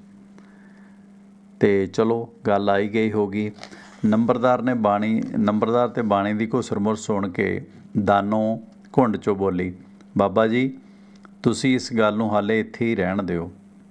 ਅਤੇ ਚਲੋ ਗੱਲ ਆਈ ਗਈ ਹੋ ਗਈ। ਨੰਬਰਦਾਰ ਨੇ ਬਾਣੀ ਨੰਬਰਦਾਰ ਅਤੇ ਬਾਣੀ ਦੀ ਘੁਸਰਮੁਰ ਸੁਣ ਕੇ ਦਾਨੋ ਘੁੰਡ 'ਚੋਂ ਬੋਲੀ, ਬਾਬਾ ਜੀ ਤੁਸੀਂ ਇਸ ਗੱਲ ਨੂੰ ਹਾਲੇ ਇੱਥੇ ਹੀ ਰਹਿਣ ਦਿਓ,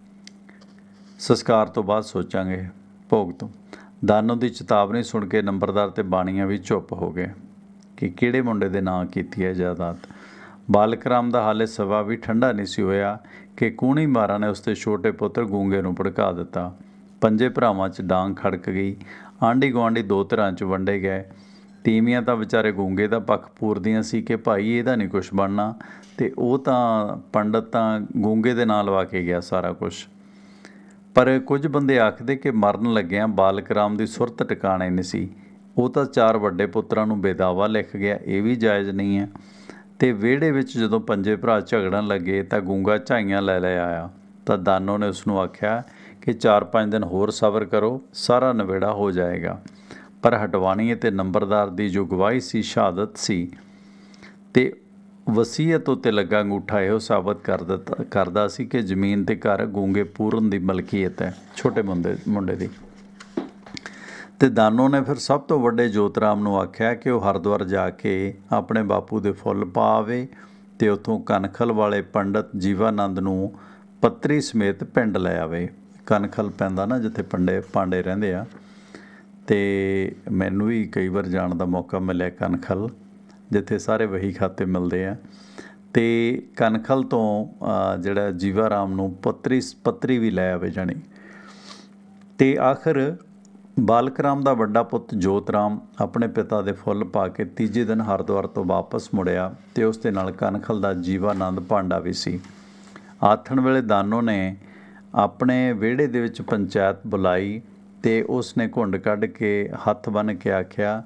ਸੰਸਕਾਰ ਤੋਂ ਬਾਅਦ ਸੋਚਾਂਗੇ, ਭੋਗ ਤੋਂ। ਦਾਨੋ ਦੀ ਚੇਤਾਵਨੀ ਸੁਣ ਕੇ ਨੰਬਰਦਾਰ ਅਤੇ ਬਾਣੀਆਂ ਵੀ ਚੁੱਪ ਹੋ ਗਏ ਕਿ ਕਿਹੜੇ ਮੁੰਡੇ ਦੇ ਨਾਂ ਕੀਤੀ ਹੈ ਜਾਇਦਾਦ। ਬਾਲਕ ਰਾਮ ਦਾ ਹਾਲੇ ਸਵਾ ਵੀ ਠੰਡਾ ਨਹੀਂ ਸੀ ਹੋਇਆ ਕਿ ਕੂਣੀ ਮਾਰਾਂ ਨੇ ਉਸਦੇ ਛੋਟੇ ਪੁੱਤਰ ਗੂੰਗੇ ਨੂੰ ਭੜਕਾ ਦਿੱਤਾ। ਪੰਜੇ ਭਰਾਵਾਂ 'ਚ ਡਾਂਗ ਖੜਕ ਗਈ। ਆਂਢੀ ਗੁਆਂਢੀ ਦੋ ਧਿਰਾਂ 'ਚ ਵੰਡੇ ਗਏ। ਤੀਵੀਆਂ ਤਾਂ ਵਿਚਾਰੇ ਗੂੰਗੇ ਦਾ ਪੱਖ ਪੂਰਦੀਆਂ ਸੀ ਕਿ ਭਾਈ ਇਹਦਾ ਨਹੀਂ ਕੁਛ ਬਣਨਾ, ਅਤੇ ਉਹ ਤਾਂ ਪੰਡਤ ਤਾਂ ਗੂੰਗੇ ਦੇ ਨਾਂ ਲਵਾ ਕੇ ਗਿਆ ਸਾਰਾ ਕੁਛ। ਪਰ ਕੁਝ ਬੰਦੇ ਆਖਦੇ ਕਿ ਮਰਨ ਲੱਗਿਆਂ ਬਾਲਕ ਰਾਮ ਦੀ ਸੁਰਤ ਟਿਕਾਣੇ ਨਹੀਂ ਸੀ। ਉਹ ਤਾਂ ਚਾਰ ਵੱਡੇ ਪੁੱਤਰਾਂ ਨੂੰ ਬੇਦਾਵਾ ਲਿਖ ਗਿਆ, ਇਹ ਵੀ ਜਾਇਜ਼ ਨਹੀਂ ਹੈ। ਅਤੇ ਵਿਹੜੇ ਵਿੱਚ ਜਦੋਂ ਪੰਜੇ ਭਰਾ ਝਗੜਨ ਲੱਗੇ ਤਾਂ ਗੂੰਗਾ ਝਾਈਆਂ ਲੈ ਲੈ ਆਇਆ, ਤਾਂ ਦਾਨੋ ਨੇ ਉਸਨੂੰ ਆਖਿਆ ਕਿ ਚਾਰ ਪੰਜ ਦਿਨ ਹੋਰ ਸਬਰ ਕਰੋ, ਸਾਰਾ ਨਵੇੜਾ ਹੋ ਜਾਏਗਾ। ਪਰ ਹਟਵਾਣੀ ਅਤੇ ਨੰਬਰਦਾਰ ਦੀ ਜੋ ਗਵਾਹੀ ਸੀ ਸ਼ਹਾਦਤ ਸੀ, ਅਤੇ ਵਸੀਅਤ ਉੱਤੇ ਲੱਗਾ ਅੰਗੂਠਾ ਇਹੋ ਸਾਬਤ ਕਰ ਦਿੱਤਾ ਕਰਦਾ ਸੀ ਕਿ ਜ਼ਮੀਨ ਅਤੇ ਘਰ ਗੂੰਗੇ ਪੂਰਨ ਦੀ ਮਲਕੀਅਤ ਹੈ, ਛੋਟੇ ਮੁੰਡੇ ਮੁੰਡੇ ਦੀ। ਅਤੇ ਦਾਨੋ ਨੇ ਫਿਰ ਸਭ ਤੋਂ ਵੱਡੇ ਜੋਤਰਾਮ ਨੂੰ ਆਖਿਆ ਕਿ ਉਹ ਹਰਿਦੁਆਰ ਜਾ ਕੇ ਆਪਣੇ ਬਾਪੂ ਦੇ ਫੁੱਲ ਪਾ ਆਵੇ, ਅਤੇ ਉੱਥੋਂ ਕਨਖਲ ਵਾਲੇ ਪੰਡਤ ਜੀਵਾਨੰਦ ਨੂੰ ਪੱਤਰੀ ਸਮੇਤ ਪਿੰਡ ਲੈ ਆਵੇ। ਕਨਖਲ ਪੈਂਦਾ ਨਾ ਜਿੱਥੇ ਪੰਡੇ ਪਾਂਡੇ ਰਹਿੰਦੇ ਆ। ਤੇ ਮੈਨੂੰ ਵੀ ਕਈ ਵਾਰ ਜਾਣ ਦਾ ਮੌਕਾ ਮਿਲਿਆ ਕਨਖਲ, ਜਿੱਥੇ ਸਾਰੇ ਵਹੀ ਖਾਤੇ ਮਿਲਦੇ ਆ। ਤੇ ਕਨਖਲ ਤੋਂ ਜਿਹੜਾ ਜੀਵਾ ਰਾਮ ਨੂੰ ਪੱਤਰੀ ਪੱਤਰੀ ਵੀ ਲੈ ਆਵੇ ਜਾਣੀ। ਤੇ ਆਖਰ ਬਾਲਕ ਰਾਮ ਦਾ ਵੱਡਾ ਪੁੱਤ ਜੋਤ ਰਾਮ ਆਪਣੇ ਪਿਤਾ ਦੇ ਫੁੱਲ ਪਾ ਕੇ ਤੀਜੇ ਦਿਨ ਹਰਿਦੁਆਰ ਤੋਂ ਵਾਪਸ ਮੁੜਿਆ ਤੇ ਉਸ ਦੇ ਨਾਲ ਕਨਖਲ ਦਾ ਜੀਵਾਨੰਦ ਭਾਂਡਾ ਵੀ ਸੀ। ਆਥਣ ਵੇਲੇ ਦਾਨੋ ਨੇ ਆਪਣੇ ਵਿਹੜੇ ਦੇ ਵਿੱਚ ਪੰਚਾਇਤ ਬੁਲਾਈ ਤੇ ਉਸ ਨੇ ਘੁੰਡ ਕੱਢ ਕੇ ਹੱਥ ਬੰਨ੍ਹ ਕੇ ਆਖਿਆ,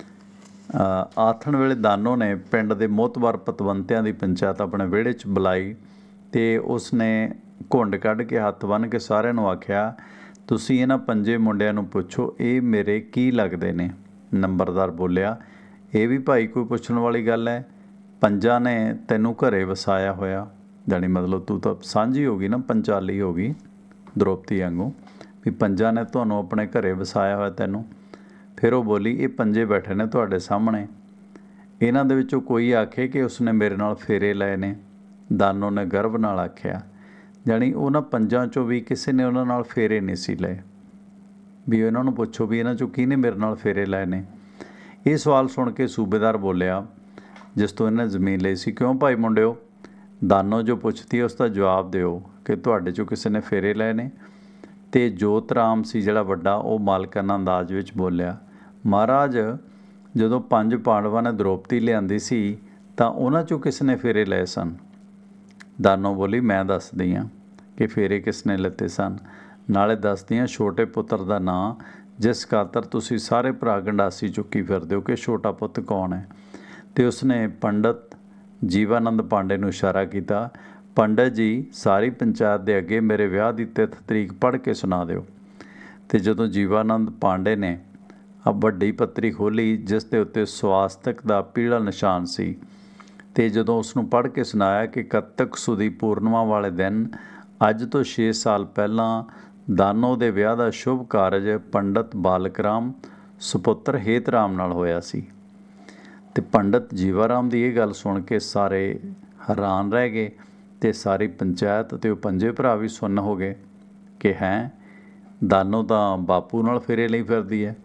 ਆਥਣ ਵੇਲੇ ਦਾਨੋ ਨੇ ਪਿੰਡ ਦੇ ਮੋਹਤਬਰ ਪਤਵੰਤਿਆਂ ਦੀ ਪੰਚਾਇਤ ਆਪਣੇ ਵਿਹੜੇ 'ਚ ਬੁਲਾਈ ਤੇ ਉਸ ਨੇ ਘੁੰਡ ਕੱਢ ਕੇ ਹੱਥ ਬੰਨ੍ਹ ਕੇ ਸਾਰਿਆਂ ਨੂੰ ਆਖਿਆ, ਤੁਸੀਂ ਇਹਨਾਂ ਪੰਜੇ ਮੁੰਡਿਆਂ ਨੂੰ ਪੁੱਛੋ ਇਹ ਮੇਰੇ ਕੀ ਲੱਗਦੇ ਨੇ। ਨੰਬਰਦਾਰ ਬੋਲਿਆ, ਇਹ ਵੀ ਭਾਈ ਕੋਈ ਪੁੱਛਣ ਵਾਲੀ ਗੱਲ ਹੈ, ਪੰਜਾਂ ਨੇ ਤੈਨੂੰ ਘਰੇ ਵਸਾਇਆ ਹੋਇਆ, ਜਾਣੀ ਮਤਲਬ ਤੂੰ ਤਾਂ ਸਾਂਝੀ ਹੋ ਗਈ ਨਾ, ਪੰਚਾਲੀ ਹੋ ਗਈ ਦ੍ਰੋਪਦੀ ਵਾਂਗੂ, ਵੀ ਪੰਜਾਂ ਨੇ ਤੁਹਾਨੂੰ ਆਪਣੇ ਘਰੇ ਵਸਾਇਆ ਹੋਇਆ ਤੈਨੂੰ। ਫਿਰ ਉਹ ਬੋਲੀ, ਇਹ ਪੰਜੇ ਬੈਠੇ ਨੇ ਤੁਹਾਡੇ ਸਾਹਮਣੇ, ਇਹਨਾਂ ਦੇ ਵਿੱਚੋਂ ਕੋਈ ਆਖੇ ਕਿ ਉਸਨੇ ਮੇਰੇ ਨਾਲ ਫੇਰੇ ਲਏ ਨੇ। ਦਾਨੋ ਨੇ ਗਰਵ ਨਾਲ ਆਖਿਆ, ਜਾਣੀ ਉਹਨਾਂ ਪੰਜਾਂ 'ਚੋਂ ਵੀ ਕਿਸੇ ਨੇ ਉਹਨਾਂ ਨਾਲ ਫੇਰੇ ਨਹੀਂ ਸੀ ਲਏ, ਵੀ ਇਹਨਾਂ ਨੂੰ ਪੁੱਛੋ ਵੀ ਇਹਨਾਂ 'ਚੋਂ ਕਿਹਨੇ ਮੇਰੇ ਨਾਲ ਫੇਰੇ ਲਏ ਨੇ। ਇਹ ਸਵਾਲ ਸੁਣ ਕੇ ਸੂਬੇਦਾਰ ਬੋਲਿਆ, ਜਿਸ ਤੋਂ ਇਹਨੇ ਜ਼ਮੀਨ ਲਈ ਸੀ, ਕਿਉਂ ਭਾਈ ਮੁੰਡਿਓ, ਦਾਨੋ ਜੋ ਪੁੱਛਦੀ ਉਸ ਦਾ ਜਵਾਬ ਦਿਓ ਕਿ ਤੁਹਾਡੇ 'ਚੋਂ ਕਿਸੇ ਨੇ ਫੇਰੇ ਲਏ ਨੇ। ਤੇ ਜੋਤ ਰਾਮ ਸੀ ਜਿਹੜਾ ਵੱਡਾ, ਉਹ ਮਾਲਕਾਨਾ ਅੰਦਾਜ਼ ਵਿੱਚ ਬੋਲਿਆ, ਮਹਾਰਾਜ ਜਦੋਂ ਪੰਜ ਪਾਂਡਵਾਂ ਨੇ ਦ੍ਰੋਪਦੀ ਲਿਆਂਦੀ ਸੀ ਤਾਂ ਉਹਨਾਂ 'ਚੋਂ ਕਿਸ ਨੇ ਫੇਰੇ ਲਏ ਸਨ। ਦਾਨੋ ਬੋਲੀ, ਮੈਂ ਦੱਸਦੀ ਹਾਂ ਕਿ ਫੇਰੇ ਕਿਸ ਨੇ ਲਿੱਤੇ ਸਨ, ਨਾਲੇ ਦੱਸਦੀ ਹਾਂ ਛੋਟੇ ਪੁੱਤਰ ਦਾ ਨਾਂ, ਜਿਸ ਖਾਤਰ ਤੁਸੀਂ ਸਾਰੇ ਭਰਾ ਗੰਡਾਸੀ ਚੁੱਕੀ ਫਿਰਦੇ ਹੋ ਕਿ ਛੋਟਾ ਪੁੱਤ ਕੌਣ ਹੈ। ਤੇ ਉਸਨੇ ਪੰਡਤ ਜੀਵਾਨੰਦ ਪਾਂਡੇ ਨੂੰ ਇਸ਼ਾਰਾ ਕੀਤਾ, ਪੰਡਤ ਜੀ ਸਾਰੀ ਪੰਚਾਇਤ ਦੇ ਅੱਗੇ ਮੇਰੇ ਵਿਆਹ ਦੀ ਤਿਥ ਤਰੀਕ ਪੜ੍ਹ ਕੇ ਸੁਣਾ ਦਿਓ। ਤੇ ਜਦੋਂ ਜੀਵਾਨੰਦ ਪਾਂਡੇ ਨੇ ਆ ਵੱਡੀ ਪੱਤਰੀ ਖੋਲ੍ਹੀ ਜਿਸ ਦੇ ਉੱਤੇ ਸਵਾਸਤਕ ਦਾ ਪੀਲਾ ਨਿਸ਼ਾਨ ਸੀ, ਤੇ ਜਦੋਂ ਉਸ ਨੂੰ ਪੜ੍ਹ ਕੇ ਸੁਣਾਇਆ ਕਿ ਕੱਤਕ ਸੁਦੀ ਪੂਰਨਿਮਾ ਵਾਲੇ ਦਿਨ ਅੱਜ ਤੋਂ ਛੇ ਸਾਲ ਪਹਿਲਾਂ ਦਾਨੋ ਦੇ ਵਿਆਹ ਦਾ ਸ਼ੁਭ ਕਾਰਜ ਪੰਡਤ ਬਾਲਕ ਰਾਮ ਸੁਪੁੱਤਰ ਹੇਤ ਰਾਮ ਨਾਲ ਹੋਇਆ ਸੀ। ਤੇ ਪੰਡਤ ਜੀਵਾ ਰਾਮ ਦੀ ਇਹ ਗੱਲ ਸੁਣ ਕੇ ਸਾਰੇ ਹੈਰਾਨ ਰਹਿ ਗਏ ਤੇ ਸਾਰੀ ਪੰਚਾਇਤ ਅਤੇ ਉਹ ਪੰਜੇ ਭਰਾ ਵੀ ਸੁੰਨ ਹੋ ਗਏ ਕਿ ਹੈਂ, ਦਾਨੋ ਤਾਂ ਬਾਪੂ ਨਾਲ ਫੇਰੇ ਲਈ ਫਿਰਦੀ ਹੈ।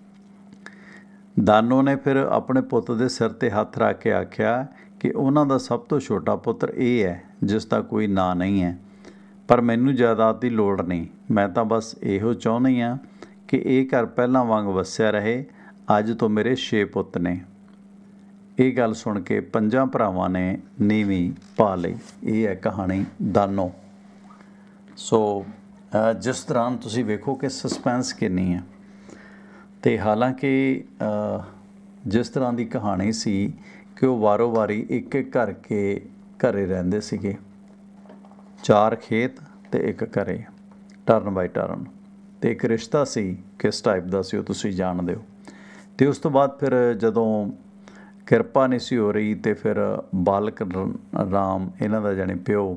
ਦਾਨੋ ਨੇ ਫਿਰ ਆਪਣੇ ਪੁੱਤ ਦੇ ਸਿਰ 'ਤੇ ਹੱਥ ਰੱਖ ਕੇ ਆਖਿਆ ਕਿ ਉਹਨਾਂ ਦਾ ਸਭ ਤੋਂ ਛੋਟਾ ਪੁੱਤਰ ਇਹ ਹੈ ਜਿਸ ਦਾ ਕੋਈ ਨਾਂ ਨਹੀਂ ਹੈ, ਪਰ ਮੈਨੂੰ ਜਾਇਦਾਦ ਦੀ ਲੋੜ ਨਹੀਂ, ਮੈਂ ਤਾਂ ਬਸ ਇਹੋ ਚਾਹੁੰਦੀ ਹਾਂ ਕਿ ਇਹ ਘਰ ਪਹਿਲਾਂ ਵਾਂਗ ਵਸਿਆ ਰਹੇ। ਅੱਜ ਤੋਂ ਮੇਰੇ ਛੇ ਪੁੱਤ ਨੇ। ਇਹ ਗੱਲ ਸੁਣ ਕੇ ਪੰਜਾਂ ਭਰਾਵਾਂ ਨੇ ਨੀਵੀਂ ਪਾ ਲਈ। ਇਹ ਹੈ ਕਹਾਣੀ ਦਾਨੋ। ਸੋ ਜਿਸ ਦੌਰਾਨ ਤੁਸੀਂ ਵੇਖੋ ਕਿ ਸਸਪੈਂਸ ਕਿੰਨੀ ਹੈ, ਅਤੇ ਹਾਲਾਂਕਿ ਜਿਸ ਤਰ੍ਹਾਂ ਦੀ ਕਹਾਣੀ ਸੀ ਕਿ ਉਹ ਵਾਰੋ ਵਾਰੀ ਇੱਕ ਇੱਕ ਕਰਕੇ ਘਰੇ ਰਹਿੰਦੇ ਸੀਗੇ, ਚਾਰ ਖੇਤ ਅਤੇ ਇੱਕ ਘਰੇ, ਟਰਨ ਬਾਈ ਟਰਨ, ਅਤੇ ਇੱਕ ਰਿਸ਼ਤਾ ਸੀ ਕਿਸ ਟਾਈਪ ਦਾ ਸੀ ਉਹ ਤੁਸੀਂ ਜਾਣਦੇ ਹੋ। ਅਤੇ ਉਸ ਤੋਂ ਬਾਅਦ ਫਿਰ ਜਦੋਂ ਕਿਰਪਾ ਨਹੀਂ ਸੀ ਹੋ ਰਹੀ ਅਤੇ ਫਿਰ ਬਾਲਕ ਰਾਮ ਇਹਨਾਂ ਦਾ ਜਾਣੀ ਪਿਓ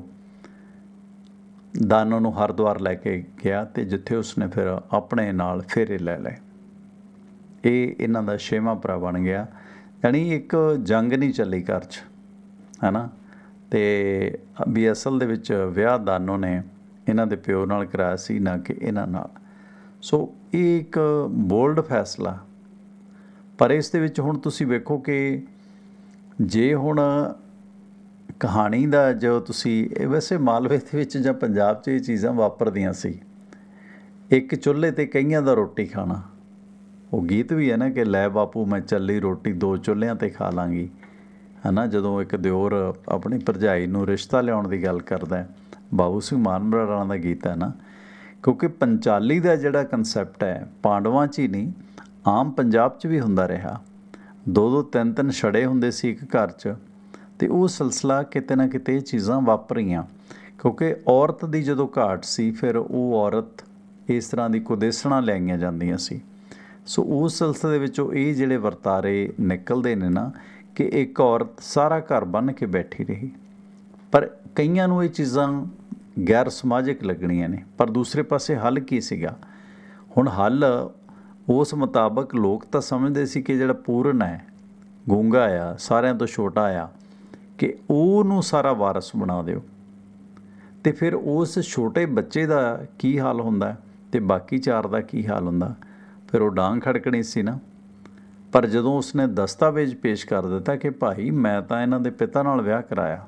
ਦਾਨੋ ਨੂੰ ਹਰਿਦੁਆਰ ਲੈ ਕੇ ਗਿਆ ਅਤੇ ਜਿੱਥੇ ਉਸਨੇ ਫਿਰ ਆਪਣੇ ਨਾਲ ਫੇਰੇ ਲੈ ਲਏ। ਇਹ ਇਹਨਾਂ ਦਾ ਛੇਵਾਂ ਭਰਾ ਬਣ ਗਿਆ। ਜਾਣੀ ਇੱਕ ਜੰਗ ਨਹੀਂ ਚੱਲੀ ਘਰ 'ਚ, ਹੈ ਨਾ। ਅਤੇ ਵੀ ਅਸਲ ਦੇ ਵਿੱਚ ਵਿਆਹ ਦਾਨੋ ਨੇ ਇਹਨਾਂ ਦੇ ਪਿਓ ਨਾਲ ਕਰਾਇਆ ਸੀ, ਨਾ ਕਿ ਇਹਨਾਂ ਨਾਲ। ਸੋ ਇਹ ਇੱਕ ਬੋਲਡ ਫੈਸਲਾ, ਪਰ ਇਸ ਦੇ ਵਿੱਚ ਹੁਣ ਤੁਸੀਂ ਵੇਖੋ ਕਿ ਜੇ ਹੁਣ ਕਹਾਣੀ ਦਾ ਜੋ ਤੁਸੀਂ ਇਹ ਵੈਸੇ ਮਾਲਵੇ ਦੇ ਵਿੱਚ ਜਾਂ ਪੰਜਾਬ 'ਚ ਇਹ ਚੀਜ਼ਾਂ ਵਾਪਰਦੀਆਂ ਸੀ, ਇੱਕ ਚੁੱਲ੍ਹੇ 'ਤੇ ਕਈਆਂ ਦਾ ਰੋਟੀ ਖਾਣਾ। ਉਹ ਗੀਤ ਵੀ ਹੈ ਨਾ ਕਿ ਲੈ ਬਾਪੂ ਮੈਂ ਚੱਲੀ ਰੋਟੀ ਦੋ ਚੁੱਲ੍ਹਿਆਂ 'ਤੇ ਖਾ ਲਾਂਗੀ, ਹੈ ਨਾ। ਜਦੋਂ ਇੱਕ ਦਿਓਰ ਆਪਣੀ ਭਰਜਾਈ ਨੂੰ ਰਿਸ਼ਤਾ ਲਿਆਉਣ ਦੀ ਗੱਲ ਕਰਦਾ, ਬਾਬੂ ਸਿੰਘ ਮਾਨ ਬਰਾੜਾਂ ਦਾ ਗੀਤ ਹੈ ਨਾ। ਕਿਉਂਕਿ ਪੰਚਾਲੀ ਦਾ ਜਿਹੜਾ ਕੰਸੈਪਟ ਹੈ ਪਾਂਡਵਾਂ 'ਚ ਹੀ ਨਹੀਂ, ਆਮ ਪੰਜਾਬ 'ਚ ਵੀ ਹੁੰਦਾ ਰਿਹਾ। ਦੋ ਦੋ ਤਿੰਨ ਤਿੰਨ ਛੜੇ ਹੁੰਦੇ ਸੀ ਇੱਕ ਘਰ 'ਚ, ਅਤੇ ਉਹ ਸਿਲਸਿਲਾ ਕਿਤੇ ਨਾ ਕਿਤੇ ਇਹ ਚੀਜ਼ਾਂ ਵਾਪਰੀਆਂ। ਕਿਉਂਕਿ ਔਰਤ ਦੀ ਜਦੋਂ ਘਾਟ ਸੀ ਫਿਰ ਉਹ ਔਰਤ ਇਸ ਤਰ੍ਹਾਂ ਦੀ ਕੁਦੇਸਣਾ ਲਿਆਈਆਂ ਜਾਂਦੀਆਂ ਸੀ। ਸੋ ਉਸ ਸਿਲਸਿਲੇ ਦੇ ਵਿੱਚੋਂ ਇਹ ਜਿਹੜੇ ਵਰਤਾਰੇ ਨਿਕਲਦੇ ਨੇ ਨਾ ਕਿ ਇੱਕ ਔਰਤ ਸਾਰਾ ਘਰ ਬੰਨ੍ਹ ਕੇ ਬੈਠੀ ਰਹੀ। ਪਰ ਕਈਆਂ ਨੂੰ ਇਹ ਚੀਜ਼ਾਂ ਗੈਰ ਸਮਾਜਿਕ ਲੱਗਣੀਆਂ ਨੇ, ਪਰ ਦੂਸਰੇ ਪਾਸੇ ਹੱਲ ਕੀ ਸੀਗਾ? ਹੁਣ ਹੱਲ ਉਸ ਮੁਤਾਬਕ ਲੋਕ ਤਾਂ ਸਮਝਦੇ ਸੀ ਕਿ ਜਿਹੜਾ ਪੂਰਨ ਹੈ, ਗੂੰਗਾ ਆ, ਸਾਰਿਆਂ ਤੋਂ ਛੋਟਾ ਆ, ਕਿ ਉਹਨੂੰ ਸਾਰਾ ਵਾਰਸ ਬਣਾ ਦਿਓ। ਅਤੇ ਫਿਰ ਉਸ ਛੋਟੇ ਬੱਚੇ ਦਾ ਕੀ ਹਾਲ ਹੁੰਦਾ ਅਤੇ ਬਾਕੀ ਚਾਰ ਦਾ ਕੀ ਹਾਲ ਹੁੰਦਾ? ਫਿਰ ਉਹ ਡਾਂਗ ਖੜਕਣੀ ਸੀ ਨਾ। ਪਰ ਜਦੋਂ ਉਸਨੇ ਦਸਤਾਵੇਜ਼ ਪੇਸ਼ ਕਰ ਦਿੱਤਾ ਕਿ ਭਾਈ ਮੈਂ ਤਾਂ ਇਹਨਾਂ ਦੇ ਪਿਤਾ ਨਾਲ ਵਿਆਹ ਕਰਾਇਆ,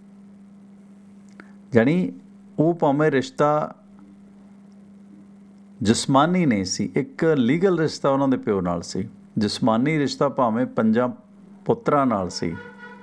ਜਾਣੀ ਉਹ ਭਾਵੇਂ ਰਿਸ਼ਤਾ ਜਿਸਮਾਨੀ ਨਹੀਂ ਸੀ, ਇੱਕ ਲੀਗਲ ਰਿਸ਼ਤਾ ਉਹਨਾਂ ਦੇ ਪਿਓ ਨਾਲ ਸੀ। ਜਿਸਮਾਨੀ ਰਿਸ਼ਤਾ ਭਾਵੇਂ ਪੰਜਾਂ ਪੁੱਤਰਾਂ ਨਾਲ ਸੀ,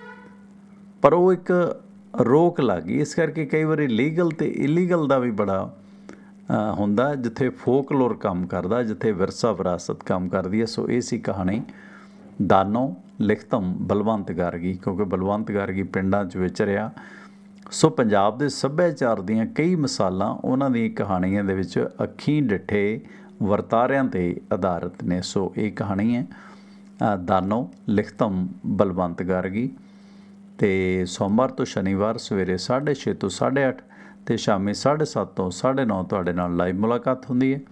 ਪਰ ਉਹ ਇੱਕ ਰੋਕ ਲੱਗ ਗਈ। ਇਸ ਕਰਕੇ ਕਈ ਵਾਰੀ ਲੀਗਲ ਅਤੇ ਇਲੀਗਲ ਦਾ ਵੀ ਬੜਾ ਹੁੰਦਾ, ਜਿੱਥੇ ਫੋਕਲੋਰ ਕੰਮ ਕਰਦਾ, ਜਿੱਥੇ ਵਿਰਸਾ ਵਿਰਾਸਤ ਕੰਮ ਕਰਦੀ ਹੈ। ਸੋ ਇਹ ਸੀ ਕਹਾਣੀ ਦਾਨੋ ਲਿਖਤਮ ਬਲਵੰਤ ਗਾਰਗੀ, ਕਿਉਂਕਿ ਬਲਵੰਤ ਗਾਰਗੀ ਪਿੰਡਾਂ 'ਚ ਵਿਚਰਿਆ। ਸੋ ਪੰਜਾਬ ਦੇ ਸੱਭਿਆਚਾਰ ਦੀਆਂ ਕਈ ਮਿਸਾਲਾਂ ਉਹਨਾਂ ਦੀਆਂ ਕਹਾਣੀਆਂ ਦੇ ਵਿੱਚ ਅੱਖੀਂ ਡਿੱਠੇ ਵਰਤਾਰਿਆਂ 'ਤੇ ਆਧਾਰਿਤ ਨੇ। ਸੋ ਇਹ ਕਹਾਣੀ ਹੈ ਦਾਨੋ ਲਿਖਤਮ ਬਲਵੰਤ ਗਾਰਗੀ। ਅਤੇ ਸੋਮਵਾਰ ਤੋਂ ਸ਼ਨੀਵਾਰ ਸਵੇਰੇ ਸਾਢੇ ਛੇ ਤੋਂ ਸਾਢੇ ਅੱਠ ਅਤੇ ਸ਼ਾਮੀ ਸਾਢੇ ਸੱਤ ਤੋਂ ਸਾਢੇ ਨੌ ਤੁਹਾਡੇ ਨਾਲ ਲਾਈਵ ਮੁਲਾਕਾਤ ਹੁੰਦੀ ਹੈ।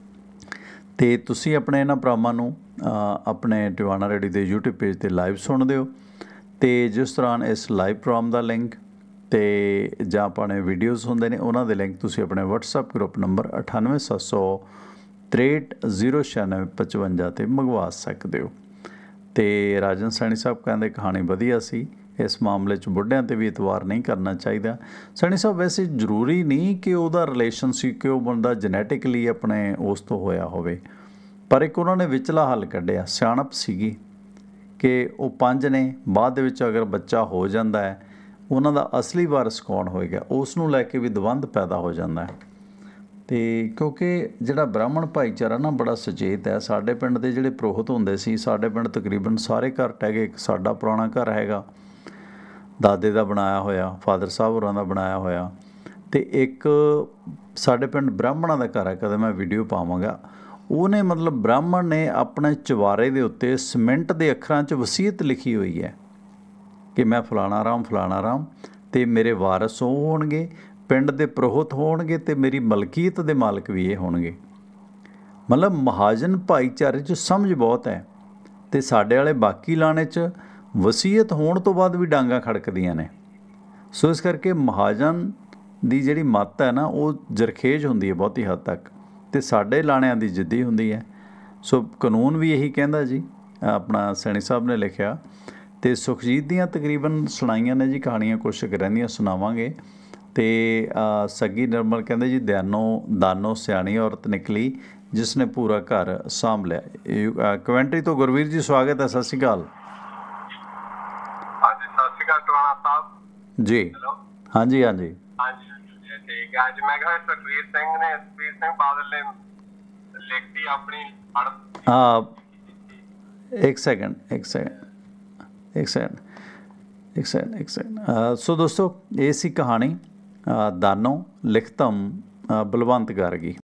ਅਤੇ ਤੁਸੀਂ ਆਪਣੇ ਇਹਨਾਂ ਭਰਾਵਾਂ ਨੂੰ ਆਪਣੇ ਟਿਵਾਣਾ ਰੇਡੀਓ ਦੇ ਯੂਟਿਊਬ ਪੇਜ 'ਤੇ ਲਾਈਵ ਸੁਣਦੇ ਹੋ। ਅਤੇ ਜਿਸ ਦੌਰਾਨ ਇਸ ਲਾਈਵ ਪ੍ਰੋਗਰਾਮ ਦਾ ਲਿੰਕ ਅਤੇ ਜਾਂ ਆਪਣੇ ਵੀਡੀਓਜ਼ ਹੁੰਦੇ ਨੇ ਉਹਨਾਂ ਦੇ ਲਿੰਕ ਤੁਸੀਂ ਆਪਣੇ ਵਟਸਐਪ ਗਰੁੱਪ ਨੰਬਰ ਅਠਾਨਵੇਂ ਸੱਤ ਸੌ ਤ੍ਰੇਹਠ ਜ਼ੀਰੋ ਛਿਆਨਵੇਂ ਪਚਵੰਜਾ 'ਤੇ ਮੰਗਵਾ ਸਕਦੇ ਹੋ। ਅਤੇ ਰਾਜਨ ਸੈਣੀ ਸਾਹਿਬ ਕਹਿੰਦੇ ਕਹਾਣੀ ਵਧੀਆ ਸੀ, ਇਸ ਮਾਮਲੇ 'ਚ ਬੁੱਢਿਆਂ 'ਤੇ ਵੀ ਇਤਵਾਰ ਨਹੀਂ ਕਰਨਾ ਚਾਹੀਦਾ। ਸੈਣੀ ਸਾਹਿਬ ਵੈਸੇ ਜ਼ਰੂਰੀ ਨਹੀਂ ਕਿ ਉਹਦਾ ਰਿਲੇਸ਼ਨ ਸੀ ਕਿ ਉਹ ਬੰਦਾ ਜੈਨੇਟਿਕਲੀ ਆਪਣੇ ਉਸ ਤੋਂ ਹੋਇਆ ਹੋਵੇ, ਪਰ ਇੱਕ ਉਹਨਾਂ ਨੇ ਵਿਚਲਾ ਹੱਲ ਕੱਢਿਆ, ਸਿਆਣਪ ਸੀਗੀ ਕਿ ਉਹ ਪੰਜ ਨੇ, ਬਾਅਦ ਦੇ ਵਿੱਚ ਅਗਰ ਬੱਚਾ ਹੋ ਜਾਂਦਾ ਹੈ ਉਹਨਾਂ ਦਾ ਅਸਲੀ ਵਾਰਸ ਕੌਣ ਹੋਏਗਾ, ਉਸ ਨੂੰ ਲੈ ਕੇ ਵੀ ਦਵੰਦ ਪੈਦਾ ਹੋ ਜਾਂਦਾ ਹੈ। ਅਤੇ ਕਿਉਂਕਿ ਜਿਹੜਾ ਬ੍ਰਾਹਮਣ ਭਾਈਚਾਰਾ ਨਾ ਬੜਾ ਸੁਚੇਤ ਹੈ। ਸਾਡੇ ਪਿੰਡ ਦੇ ਜਿਹੜੇ ਪ੍ਰੋਹਿਤ ਹੁੰਦੇ ਸੀ, ਸਾਡੇ ਪਿੰਡ ਤਕਰੀਬਨ ਸਾਰੇ ਘਰ ਟਹਿ ਗਏ। ਇੱਕ ਸਾਡਾ ਪੁਰਾਣਾ ਘਰ ਹੈਗਾ ਦਾਦੇ ਦਾ ਬਣਾਇਆ ਹੋਇਆ, ਫਾਦਰ ਸਾਹਿਬ ਹੋਰਾਂ ਦਾ ਬਣਾਇਆ ਹੋਇਆ, ਅਤੇ ਇੱਕ ਸਾਡੇ ਪਿੰਡ ਬ੍ਰਾਹਮਣਾਂ ਦਾ ਘਰ ਹੈ, ਕਦੇ ਮੈਂ ਵੀਡੀਓ ਪਾਵਾਂਗਾ। ਉਹਨੇ ਮਤਲਬ ਬ੍ਰਾਹਮਣ ਨੇ ਆਪਣੇ ਚੁਬਾਰੇ ਦੇ ਉੱਤੇ ਸੀਮੈਂਟ ਦੇ ਅੱਖਰਾਂ 'ਚ ਵਸੀਅਤ ਲਿਖੀ ਹੋਈ ਹੈ ਕਿ ਮੈਂ ਫਲਾਣਾ ਰਾਮ ਫਲਾਣਾ ਰਾਮ ਅਤੇ ਮੇਰੇ ਵਾਰਸ ਉਹ ਹੋਣਗੇ, ਪਿੰਡ ਦੇ ਪ੍ਰੋਹਿਤ ਹੋਣਗੇ ਅਤੇ ਮੇਰੀ ਮਲਕੀਅਤ ਦੇ ਮਾਲਕ ਵੀ ਇਹ ਹੋਣਗੇ। ਮਤਲਬ ਮਹਾਜਨ ਭਾਈਚਾਰੇ 'ਚ ਸਮਝ ਬਹੁਤ ਹੈ। ਅਤੇ ਸਾਡੇ ਵਾਲੇ ਬਾਕੀ ਲਾਣੇ 'ਚ ਵਸੀਅਤ ਹੋਣ ਤੋਂ ਬਾਅਦ ਵੀ ਡਾਂਗਾਂ ਖੜਕਦੀਆਂ ਨੇ। ਸੋ ਇਸ ਕਰਕੇ ਮਹਾਜਨ ਦੀ ਜਿਹੜੀ ਮੱਤ ਹੈ ਨਾ ਉਹ ਜਰਖੇਜ਼ ਹੁੰਦੀ ਹੈ ਬਹੁਤੀ ਹੱਦ ਤੱਕ, ਅਤੇ ਸਾਡੇ ਲਾਣਿਆਂ ਦੀ ਜਿੱਦੀ ਹੁੰਦੀ ਹੈ। ਸੋ ਕਾਨੂੰਨ ਵੀ ਇਹੀ ਕਹਿੰਦਾ ਜੀ, ਆਪਣਾ ਸੈਣੀ ਸਾਹਿਬ ਨੇ ਲਿਖਿਆ। ਅਤੇ ਸੁਖਜੀਤ ਦੀਆਂ ਤਕਰੀਬਨ ਸੁਣਾਈਆਂ ਨੇ ਜੀ ਕਹਾਣੀਆਂ, ਕੁਛ ਕੁ ਰਹਿੰਦੀਆਂ ਸੁਣਾਵਾਂਗੇ। ਅਤੇ ਸੱਗੀ ਨਿਰਮਲ ਕਹਿੰਦੇ ਜੀ ਦਾਨੋ ਦਾਨੋ ਸਿਆਣੀ ਔਰਤ ਨਿਕਲੀ ਜਿਸ ਨੇ ਪੂਰਾ ਘਰ ਸਾਂਭ ਲਿਆ। ਕਮੈਂਟਰੀ ਤੋਂ ਗੁਰਵੀਰ ਜੀ ਸਵਾਗਤ ਹੈ, ਸਤਿ ਸ਼੍ਰੀ ਅਕਾਲ। ਹਾਂਜੀ ਸਤਿ ਸ਼੍ਰੀ ਅਕਾਲ ਟਵਾਣਾ ਸਾਹਿਬ ਜੀ। ਹਾਂਜੀ ਹਾਂਜੀ ਹਾਂਜੀ ਠੀਕ ਹੈ। ਅੱਜ ਮੈਂ ਕਿਹਾ ਸੁਖਵੀਰ ਸਿੰਘ ਨੇ ਸੁਖਵੀਰ ਸਿੰਘ ਬਾਦਲ ਨੇ ਲਿਖਤੀ ਆਪਣੀ ਹਾਂ ਇੱਕ ਸੈਕਿੰਡ ਇੱਕ ਸੈਕਿੰਡ ਇੱਕ ਸੈਕਿੰਡ ਇੱਕ ਸੈਕਿੰਡ ਇੱਕ ਸੈਕਿੰਡ ਸੋ ਦੋਸਤੋ ਇਹ ਸੀ ਕਹਾਣੀ ਦਾਨੋ ਲਿਖਤਮ ਬਲਵੰਤ ਗਾਰਗੀ।